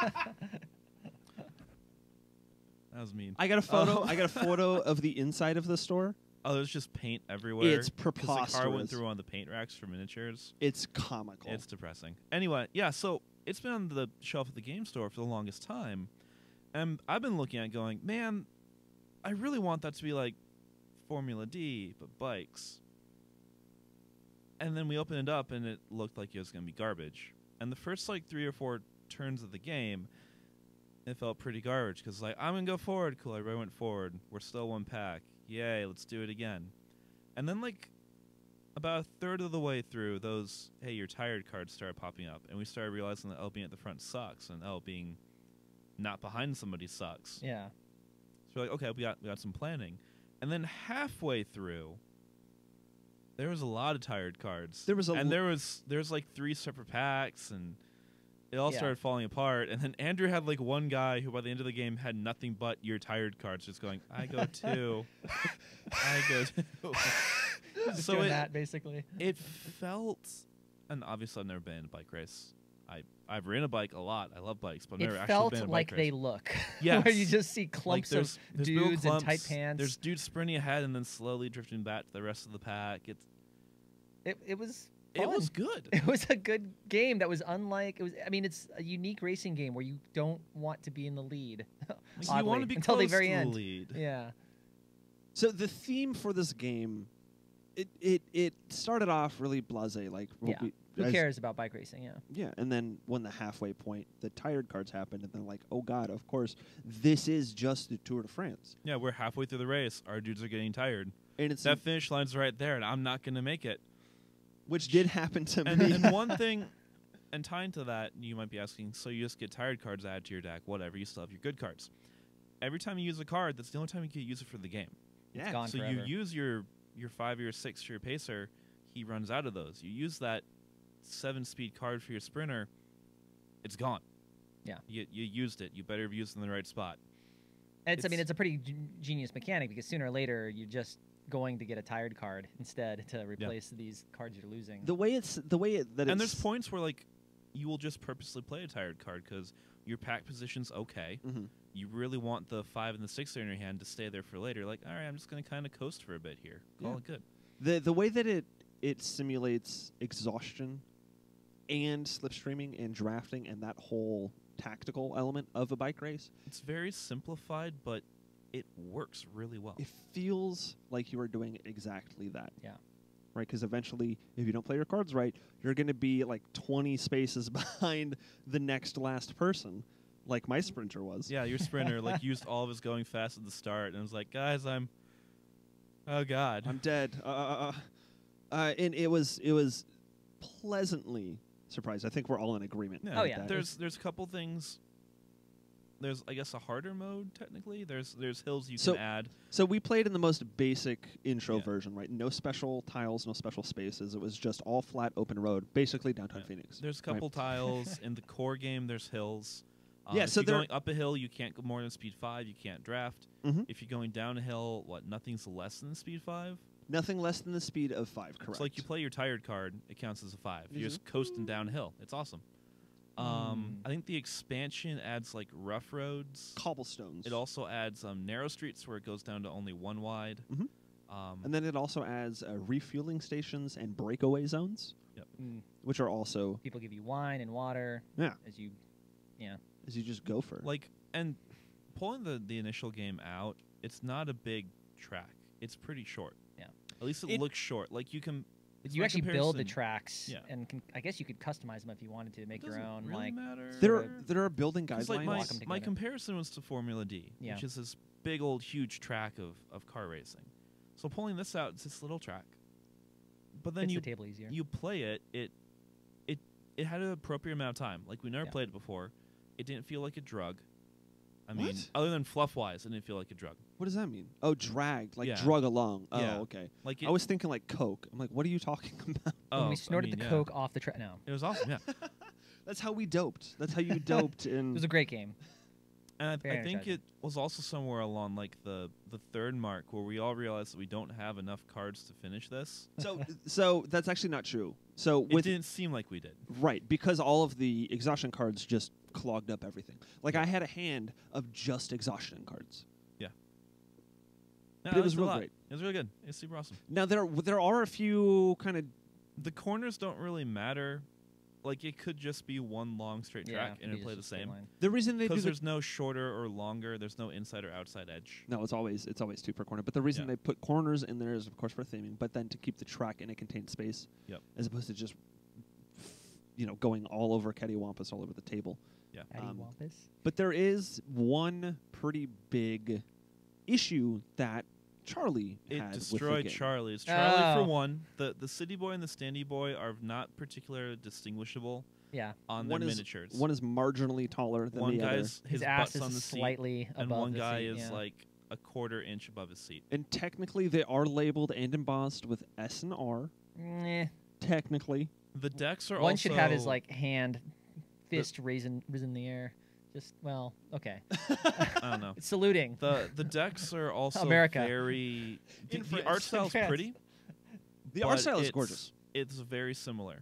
S5: that was mean.
S3: I got a photo.
S5: Uh,
S3: I got a photo of the inside of the store.
S5: Oh, there's just paint everywhere.
S3: It's
S5: 'cause the car went
S3: preposterous.
S5: through one of the paint racks for miniatures.
S3: It's comical.
S5: It's depressing. Anyway, yeah, so it's been on the shelf at the game store for the longest time. And I've been looking at it going, man, I really want that to be like Formula D, but bikes. And then we opened it up, and it looked like it was going to be garbage. And the first, like, three or four turns of the game, it felt pretty garbage. Because, like, I'm going to go forward. Cool, everybody went forward. We're still one pack. Yay, let's do it again. And then, like, about a third of the way through, those, hey, you're tired cards started popping up. And we started realizing that L being at the front sucks, and L being not behind somebody sucks.
S4: Yeah.
S5: So we're like, okay, we got, we got some planning. And then halfway through, there was a lot of tired cards.
S3: There was a
S5: and
S3: l-
S5: there was there was like three separate packs, and it all
S4: Yeah.
S5: started falling apart. And then Andrew had like one guy who, by the end of the game, had nothing but your tired cards, just going, "I go two, I go two."
S4: Just
S5: so
S4: doing
S5: it,
S4: that, basically.
S5: it felt, and obviously I've never been in a bike race. I I've ridden a bike a lot. I love bikes, but I've
S4: It
S5: never actually
S4: felt
S5: been in a
S4: like
S5: bike
S4: they
S5: race.
S4: look.
S5: Yes.
S4: Where you just see
S5: Like,
S4: clumps
S5: there's-
S4: of
S5: there's little
S4: dudes in tight
S5: clumps.
S4: pants.
S5: There's dudes sprinting ahead and then slowly drifting back to the rest of the pack. It's
S4: It it was.
S5: It
S4: fun.
S5: was good.
S4: It was a good game that was unlike. It was. I mean, it's a unique racing game where you don't want to be in the lead.
S5: you
S4: oddly,
S5: want to be
S4: until
S5: close
S4: the very
S5: to
S4: end.
S5: the lead.
S4: Yeah.
S3: So the theme for this game, it it, it started off really blasé, like well,
S4: Yeah.
S3: we-
S4: Who
S3: as-
S4: cares about bike racing? Yeah.
S3: Yeah, and then when the halfway point, the tired cards happened, and then like, oh god, of course, this is just the Tour de France,
S5: Yeah, we're halfway through the race. Our dudes are getting tired.
S3: and it's
S5: That finish line's right there, and I'm not going to make it.
S3: which did happen to
S5: And,
S3: me.
S5: and one thing, and tying to that, you might be asking, so you just get tired cards added to your deck, whatever, you still have your good cards. Every time you use a card, that's the only time you can use it for the game.
S3: Yeah.
S4: gone
S5: So
S4: forever.
S5: you use your, your five or your six to your pacer, he runs out of those. You use that seven-speed card for your sprinter, it's gone.
S4: Yeah.
S5: You, you used it. You better have used it in the right spot.
S4: It's, I mean,
S5: It's-
S4: it's a pretty g- genius mechanic because sooner or later you're just going to get a tired card instead to replace these cards you're losing.
S3: the way it's the way it, that
S5: And
S3: it's
S5: there's points where, like, you will just purposely play a tired card because your pack position's okay.
S3: Mhm.
S5: You really want the five and the six there in your hand to stay there for later. Like, all right, I'm just going to kind of coast for a bit here. Call
S3: Yeah.
S5: it good.
S3: the the way that it it simulates exhaustion and slipstreaming and drafting and that whole tactical element of a bike race.
S5: It's very simplified, but it works really well.
S3: It feels like you are doing exactly that.
S4: Yeah.
S3: Right, because eventually, if you don't play your cards right, you're going to be like twenty spaces behind the next last person, like my sprinter was.
S5: Yeah, your sprinter like used all of his going fast at the start and was like, guys, I'm, oh god,
S3: I'm dead. Uh, uh, uh, and it was it was pleasantly surprised. I think we're all in agreement.
S5: Yeah,
S4: Oh, yeah.
S5: There's there's a couple things. There's I guess a harder mode technically. There's there's hills you
S3: So-
S5: can add.
S3: So we played in the most basic intro
S5: Yeah.
S3: version, right? No special tiles, no special spaces. It was just all flat open road, basically downtown Phoenix.
S5: There's a
S3: right?
S5: couple tiles in the core game. There's hills. Um,
S3: Yeah,
S5: if
S3: so
S5: you're
S3: there-
S5: going up a hill, you can't go more than speed five. You can't draft.
S3: Mhm.
S5: If you're going down a hill, what nothing's less than speed five.
S3: Nothing less than the speed of five, correct.
S5: It's like you play your tired card, it counts as a five. You're
S3: Mhm.
S5: just coasting downhill. It's awesome. Um, I think the expansion adds like rough roads,
S3: cobblestones.
S5: It also adds um, narrow streets where it goes down to only one wide.
S3: Mhm.
S5: Um,
S3: And then it also adds uh, refueling stations and breakaway zones,
S5: Yep.
S4: Mm.
S3: which are also
S4: People give you wine and water.
S3: Yeah.
S4: As you, yeah.
S3: as you just go for.
S5: like and pulling the the initial game out, it's not a big track. It's pretty short.
S4: Yeah.
S5: At least it,
S3: It-
S5: looks short. Like you can. it's
S4: You
S5: by
S4: actually build the
S5: comparison-
S4: tracks,
S5: Yeah.
S4: and can, I guess you could customize them if you wanted to make your
S5: doesn't
S4: own.
S5: really
S4: like
S5: matter.
S3: There
S4: sort
S3: are
S4: of-
S3: there are building
S5: 'Cause,
S3: guidelines.
S5: like my,
S4: Lock 'em
S5: my
S4: together.
S5: comparison was to Formula D,
S4: Yeah.
S5: which is this big old huge track of, of car racing. So pulling this out, it's this little track. But then
S4: Fits
S5: you
S4: the table easier.
S5: you play it, it it it had an appropriate amount of time. Like we never
S4: Yeah.
S5: played it before. It didn't feel like a drug. I mean,
S3: What?
S5: other than fluff wise, it didn't feel like a drug.
S3: What does that mean? Oh, dragged, like
S5: Yeah.
S3: drug along. Oh,
S5: Yeah.
S3: okay.
S5: Like
S3: I
S5: it-
S3: was thinking like Coke. I'm like, what are you talking about?
S5: Oh,
S4: when we
S5: I
S4: snorted
S5: mean,
S4: the
S5: yeah.
S4: coke off the track. No,
S5: It was awesome, yeah.
S3: That's how we doped. That's how you doped in.
S4: it was a great game.
S5: And I,
S4: Very
S5: I think
S4: energizing.
S5: it was also somewhere along like the the third mark where we all realized that we don't have enough cards to finish this.
S3: So, so that's actually not true. So
S5: It
S3: with
S5: didn't seem like we did.
S3: right because all of the exhaustion cards just clogged up everything. Like I had a hand of just exhaustion cards.
S5: Yeah.
S3: But
S5: No,
S3: it was
S5: a
S3: real
S5: lot.
S3: great.
S5: It was really good. It's super awesome.
S3: Now there there are a few kind of
S5: The corners don't really matter. Like it could just be one long straight
S4: Yeah,
S5: track
S4: it
S5: and
S4: could
S5: it
S4: be
S5: play the
S4: just a straight
S5: same.
S4: line.
S3: the reason they do
S5: Because
S3: the,
S5: there's no shorter or longer. There's no inside or outside edge.
S3: no, it's always it's always two per corner. But the reason
S5: Yeah.
S3: they put corners in there is of course for theming, but then to keep the track in a contained space.
S5: Yep.
S3: As opposed to just you know going all over cattywampus all over the table.
S5: Yeah.
S3: Um,
S4: Cattywampus.
S3: But there is one pretty big issue that Charlie
S5: It
S3: had with
S5: destroyed
S3: the game.
S5: Charlie. It's Charlie
S4: Oh.
S5: for one. The the city boy and the standy boy are not particularly distinguishable
S4: Yeah.
S5: on
S3: One
S5: their
S3: is
S5: miniatures.
S3: one is marginally taller than
S5: one
S3: the other.
S5: guy's his,
S4: His ass
S5: butt's on
S4: is
S5: the seat,
S4: slightly
S5: and
S4: above
S5: one
S4: the
S5: guy
S4: seat,
S5: is
S4: yeah.
S5: like a quarter inch above his seat.
S3: And technically, they are labeled and embossed with S and R.
S4: Meh.
S3: Technically,
S5: The decks are
S4: One
S5: also
S4: should have his like hand, fist raising, risen in the air. Just well, okay.
S5: I don't know.
S4: It's saluting.
S5: The the decks are also
S4: America.
S5: very the,
S3: In
S5: the
S3: France.
S5: art style's
S4: France.
S5: pretty.
S3: the art
S5: but
S3: style is
S5: it's-
S3: gorgeous.
S5: It's very similar.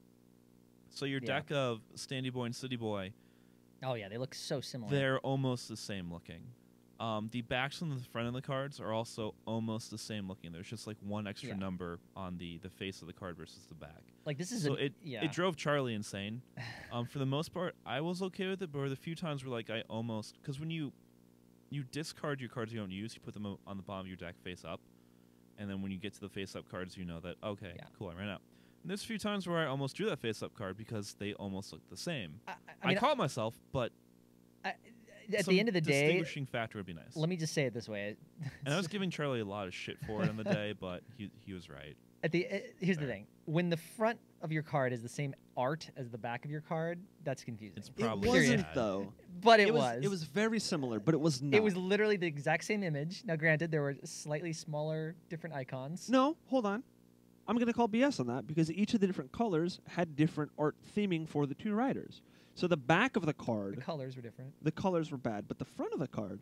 S5: So your
S4: Yeah.
S5: deck of Standy Boy and City Boy,
S4: Oh yeah, they look so similar.
S5: they're almost the same looking. Um, the backs on the front of the cards are also almost the same looking. There's just like one extra
S4: Yeah.
S5: number on the, the face of the card versus the back.
S4: Like this is
S5: So
S4: a,
S5: it
S4: yeah.
S5: it drove Charlie insane. Um, for the most part, I was okay with it, but there were the few times where like I almost because when you you discard your cards you don't use, you put them o- on the bottom of your deck face up, and then when you get to the face up cards, you know that okay,
S4: Yeah.
S5: cool, I ran out. And there's a few times where I almost drew that face up card because they almost look the same.
S4: I,
S5: I,
S4: I mean,
S5: caught myself, but
S4: I, at
S5: some
S4: the end of the day,
S5: distinguishing factor would be nice.
S4: let me just say it this way.
S5: And I was giving Charlie a lot of shit for it on the day, but he he was right.
S4: At the uh, here's the thing: when the front of your card is the same art as the back of your card, that's confusing.
S5: It's probably
S3: it wasn't
S5: bad.
S3: though.
S4: But it,
S3: It was,
S4: was.
S3: It was very similar, but it was not.
S4: It was literally the exact same image. Now, granted, there were slightly smaller, different icons.
S3: No, hold on. I'm going to call B S on that because each of the different colors had different art theming for the two riders. So the back of the card,
S4: The colors were different.
S3: the colors were bad, but the front of the card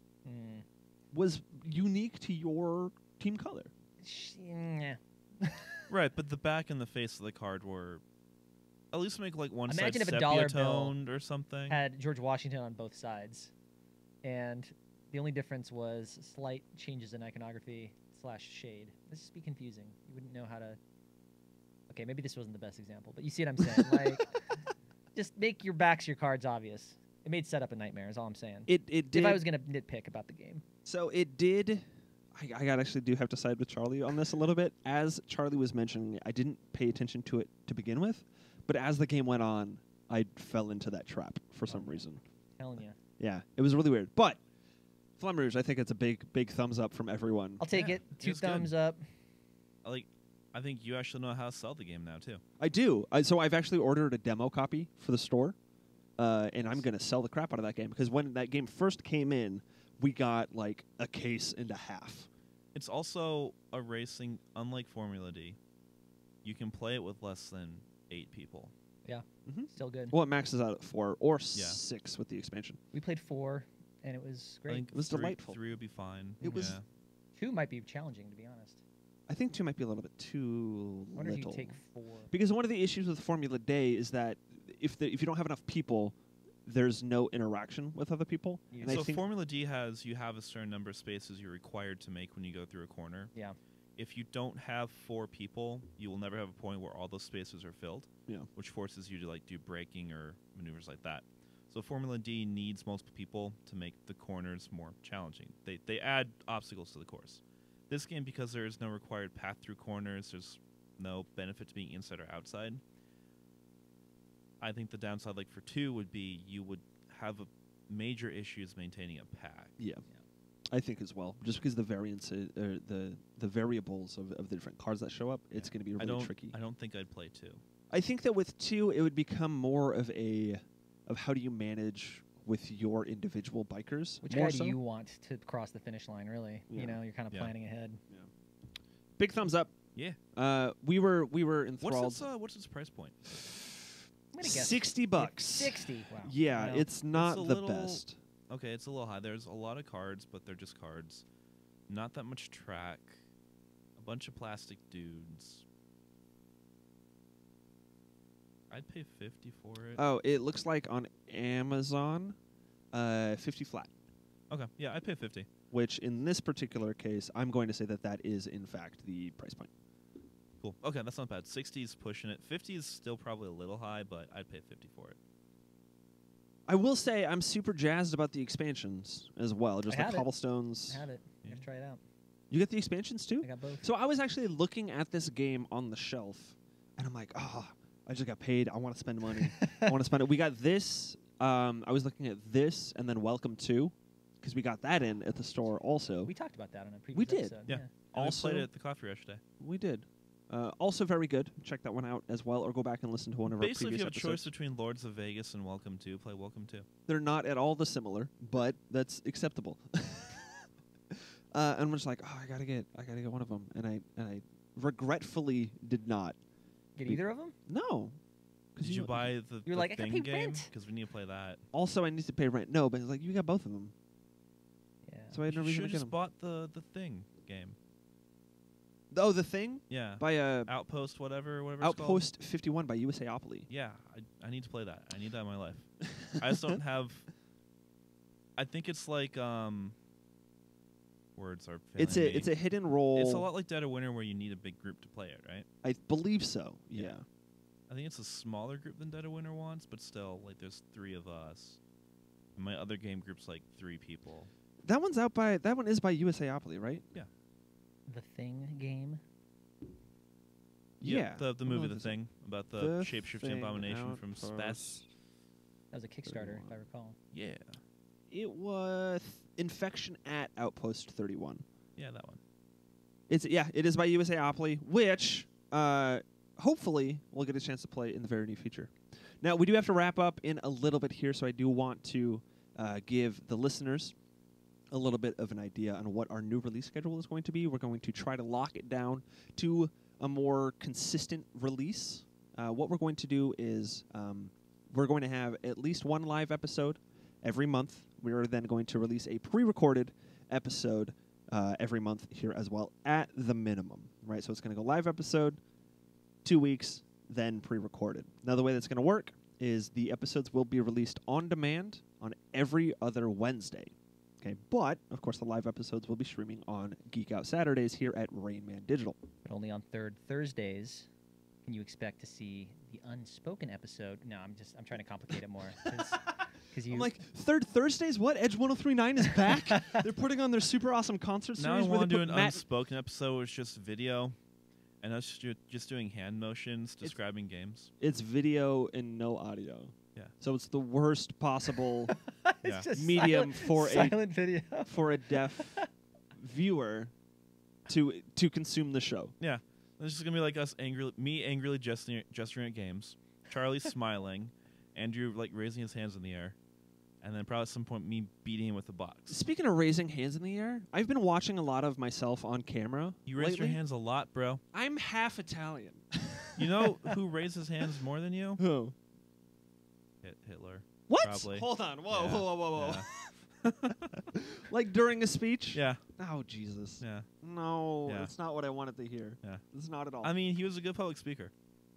S4: Mm.
S3: was unique to your team color.
S4: Sh- yeah.
S5: Right, but the back and the face of the card were at least make like one
S4: Imagine
S5: side
S4: if a dollar bill
S5: sepia-toned or something.
S4: Had George Washington on both sides, and the only difference was slight changes in iconography slash shade. This would be confusing. You wouldn't know how to. Okay, maybe this wasn't the best example, but you see what I'm saying? Like, just make your backs your cards obvious. It made setup a nightmare. Is all I'm saying.
S3: It it did.
S4: If I was gonna nitpick about the game,
S3: So it did. I, I got actually do have to side with Charlie on this a little bit. As Charlie was mentioning, I didn't pay attention to it to begin with, but as the game went on, I fell into that trap for some reason.
S4: telling you,
S3: Yeah, it was really weird. But Flamme Rouge, I think it's a big, big thumbs up from everyone.
S4: I'll take
S5: Yeah,
S4: it.
S5: it
S4: Two
S5: was good.
S4: thumbs up.
S5: Like, I think you actually know how to sell the game now too.
S3: I do. I, so I've actually ordered a demo copy for the store, uh, and I'm going to sell the crap out of that game because when that game first came in, we got like a case and a half.
S5: It's also a racing, unlike Formula D. You can play it with less than eight people.
S4: Yeah,
S3: Mhm.
S4: still good.
S3: Well, it maxes out at four or
S5: Yeah.
S3: six with the expansion.
S4: We played four, and it was
S5: I
S4: great.
S5: think
S3: It was
S5: three,
S3: delightful.
S5: Three would be fine.
S3: It was-
S5: Yeah.
S4: Two might be challenging, to be honest.
S3: I think two might be a little bit too
S4: I wonder if you
S3: little.
S4: take four.
S3: Because one of the issues with Formula Day is that if the, if you don't have enough people, there's no interaction with other people.
S4: Yeah.
S3: And
S5: So
S3: I think
S5: Formula D has you have a certain number of spaces you're required to make when you go through a corner.
S4: Yeah.
S5: If you don't have four people, you will never have a point where all those spaces are filled.
S3: Yeah.
S5: Which forces you to like do braking or maneuvers like that. So Formula D needs multiple people to make the corners more challenging. They they add obstacles to the course. This game, because there is no required path through corners, there's no benefit to being inside or outside. I think the downside, like for two, would be you would have a major issues maintaining a pack.
S3: Yeah. I think as well, just because the variance, uh, uh, the the variables of, of the different cards that show up, it's going to be
S5: I
S3: really
S5: don't,
S3: tricky.
S5: I don't think I'd play two.
S3: I think that with two, it would become more of a of how do you manage with your individual bikers.
S4: Which
S3: more
S4: guy
S3: so.
S4: do you want to cross the finish line, really?
S3: Yeah.
S4: You know, you're kind of
S5: Yeah.
S4: planning ahead.
S3: Big thumbs up.
S5: Yeah.
S3: Uh, we were we were
S5: What's
S3: enthralled.
S5: its, uh, what's its price point?
S4: I'm gonna guess
S3: Sixty bucks.
S4: Sixty. Wow.
S3: Yeah,
S4: Wow.
S3: it's not
S5: It's a
S3: the
S5: little-
S3: best.
S5: okay, it's a little high. There's a lot of cards, but they're just cards. Not that much track. A bunch of plastic dudes. I'd pay fifty for it.
S3: Oh, it looks like on Amazon, uh, fifty flat.
S5: Okay, yeah, I'd pay fifty.
S3: Which, in this particular case, I'm going to say that that is, in fact, the price point.
S5: Cool. Okay, that's not bad. sixty's pushing it. fifty is still probably a little high, but I'd pay fifty for it.
S3: I will say I'm super jazzed about the expansions as well, just
S4: I
S3: like
S4: had it.
S3: Cobblestones.
S4: I had it. You have to try it out.
S3: You get the expansions too?
S4: I got both.
S3: So I was actually looking at this game on the shelf, and I'm like, oh, I just got paid. I want to spend money. I want to spend it. We got this. Um, I was looking at this, and then Welcome to, because we got that in at the store also.
S4: We talked about that on a previous
S3: We did.
S4: episode.
S5: Yeah.
S3: Also-
S5: Also, we played it at the coffee rush day.
S3: We did. Uh, also very good. Check that one out as well, or go back and listen to one of
S5: Basically,
S3: our
S5: if
S3: previous
S5: you have a
S3: episodes.
S5: choice between Lords of Vegas and Welcome to, play Welcome to.
S3: They're not at all the similar, but that's acceptable. uh, and I'm just like, oh, I gotta get, I gotta get one of them, and I, and I regretfully did not
S4: Get
S3: Be-
S4: either of them?
S3: No.
S5: Did you, buy the,
S4: You're
S5: the
S4: like, I gotta
S5: thing
S4: pay
S5: game?
S4: rent.
S5: Because we need to play that.
S3: Also, I need to pay rent. No, but it's like you got both of them.
S4: Yeah.
S3: So I had no
S5: you
S3: reason to
S5: should
S3: get
S5: just
S3: them.
S5: bought the the thing game.
S3: Oh, the thing?
S5: Yeah.
S3: By uh,
S5: Outpost, whatever, whatever. It's called.
S3: Outpost fifty-one by USAopoly.
S5: Yeah, I, I need to play that. I need that in my life. I just don't have. I think it's like um. Words are.
S3: It's
S5: failing
S3: a
S5: me.
S3: it's a hidden role.
S5: It's a lot like Dead of Winter, where you need a big group to play it, right?
S3: I believe so. Yeah.
S5: I think it's a smaller group than Dead of Winter wants, but still, like, there's three of us. And my other game group's like three people.
S3: That one's out by that one is by USAopoly, right?
S5: Yeah.
S4: The Thing game.
S3: Yeah.
S5: The the
S3: Hold
S5: movie
S3: on
S5: The
S3: just-
S5: Thing about the,
S3: The
S5: shape-shifting
S3: Thing
S5: abomination from
S3: Outpost.
S5: space.
S4: That was a Kickstarter, if I recall.
S5: Yeah.
S3: It was Infection at Outpost thirty-one.
S5: Yeah, that one.
S3: It's yeah, it is by USAopoly, which uh, hopefully we'll get a chance to play in the very near future. Now we do have to wrap up in a little bit here, so I do want to uh, give the listeners a little bit of an idea on what our new release schedule is going to be. We're going to try to lock it down to a more consistent release. Uh, what we're going to do is um, we're going to have at least one live episode every month. We are then going to release a pre-recorded episode uh, every month here as well, at the minimum, right? So it's going to go live episode, two weeks, then pre-recorded. Now, the way that's going to work is the episodes will be released on demand on every other Wednesday. Okay, but, of course, the live episodes will be streaming on Geek Out Saturdays here at Rain Man Digital.
S4: But only on third Thursdays can you expect to see the unspoken episode. No, I'm just I'm trying to complicate it more. Because you
S3: I'm like, third Thursdays? What? Edge one oh three point nine is back? They're putting on their super awesome concert
S5: Now I
S3: series where
S5: want
S3: they
S5: to do
S3: put
S5: an
S3: Matt...
S5: unspoken episode where it's just video, and us ju- just doing hand motions describing games.
S3: It's video and no audio.
S5: Yeah.
S3: So it's the worst possible
S4: It's
S5: Yeah.
S4: just
S3: medium
S4: silent,
S3: for
S4: silent
S3: a
S4: video.
S3: for a deaf viewer to to consume the show.
S5: Yeah, this is gonna be like us angrily, me angrily gesturing, gesturing at games, Charlie smiling, Andrew like raising his hands in the air, and then probably at some point me beating him with a box.
S3: Speaking of raising hands in the air, I've been watching a lot of myself on camera.
S5: You raise your
S3: lately.
S5: hands a lot, bro.
S3: I'm half Italian.
S5: You know who raises hands more than you?
S3: Who?
S5: Hit Hitler.
S3: What?
S5: Probably.
S3: Hold on. Whoa,
S5: Yeah.
S3: whoa, whoa, whoa, whoa.
S5: Yeah.
S3: Like during a speech?
S5: Yeah.
S3: Oh, Jesus.
S5: Yeah.
S3: No,
S5: Yeah.
S3: that's not what I wanted to hear.
S5: Yeah.
S3: That's not at all.
S5: I mean, he was a good public speaker.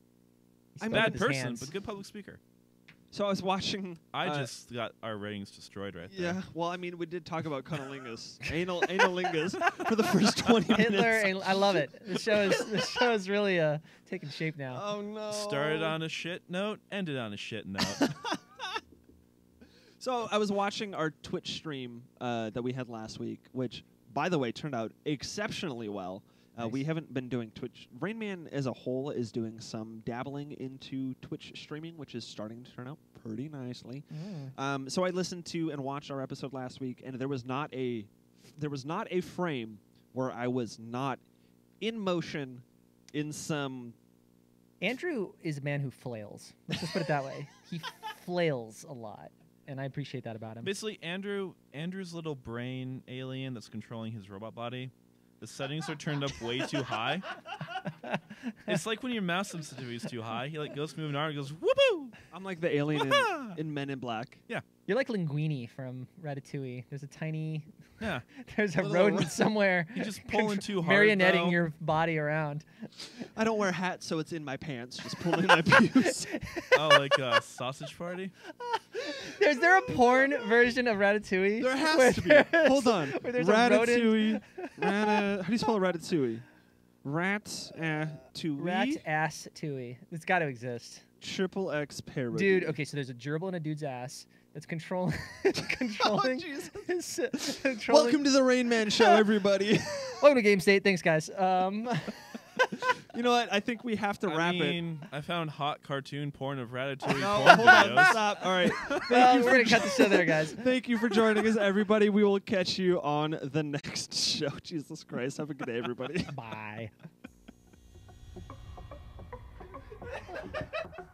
S3: I'm
S5: Bad
S3: with his
S5: person,
S3: hands.
S5: but good public speaker.
S3: So I was watching.
S5: I
S3: uh,
S5: just got our ratings destroyed right there.
S3: Yeah, well, I mean, we did talk about cunnilingus, anal analingus, for the first twenty minutes.
S4: Hitler, and I love it. The show is the show is really uh, taking shape now.
S3: Oh no!
S5: Started on a shit note, ended on a shit note.
S3: So I was watching our Twitch stream uh, that we had last week, which, by the way, turned out exceptionally well. Uh, We haven't been doing Twitch. Rain Man as a whole is doing some dabbling into Twitch streaming, which is starting to turn out pretty nicely.
S4: Mm.
S3: Um, so I listened to and watched our episode last week, and there was not a there was not a frame where I was not in motion in some.
S4: Andrew is a man who flails. Let's just put it that way. He flails a lot, and I appreciate that about him.
S5: Basically, Andrew, Andrew's little brain alien that's controlling his robot body The settings are turned up way too high. It's like when your mouse sensitivity is too high. He like goes to move an arm and goes whoopoo.
S3: I'm like the alien in, in Men in Black.
S5: Yeah.
S4: You're like Linguini from Ratatouille. There's a tiny.
S5: Yeah.
S4: There's a
S3: Little
S4: rodent
S3: ro-
S4: somewhere.
S5: You just pulling too hard.
S4: Marionetting
S5: though.
S4: your body around.
S3: I don't wear hats, so it's in my pants, just pulling my pubes.
S5: Oh, like a sausage party?
S4: Is there a porn version of Ratatouille?
S3: There has
S4: where
S3: to be.
S4: there's-
S3: Hold on.
S4: Where there's a rodent.
S3: Ratatouille. Rata, how do you spell ratatouille? Rat uh, to
S4: Rat ass tui. It's got to exist.
S3: Triple X parody.
S4: Dude, okay, so there's a gerbil in a dude's ass that's controlling. controlling. his, uh, controlling
S3: Welcome to the Rain Man Show, everybody.
S4: Welcome to Game State. Thanks, guys. Um,
S3: you know what? I think we have to
S5: I
S3: wrap
S5: mean, I found hot cartoon porn of Ratatouille
S3: No,
S5: porn
S3: hold on.
S5: videos.
S3: Stop. All right. Thank
S4: well,
S3: you
S4: we're
S3: for
S4: going to cut the show there, guys.
S3: Thank you for joining us, everybody. We will catch you on the next show. Jesus Christ. Have a good day, everybody.
S4: Bye.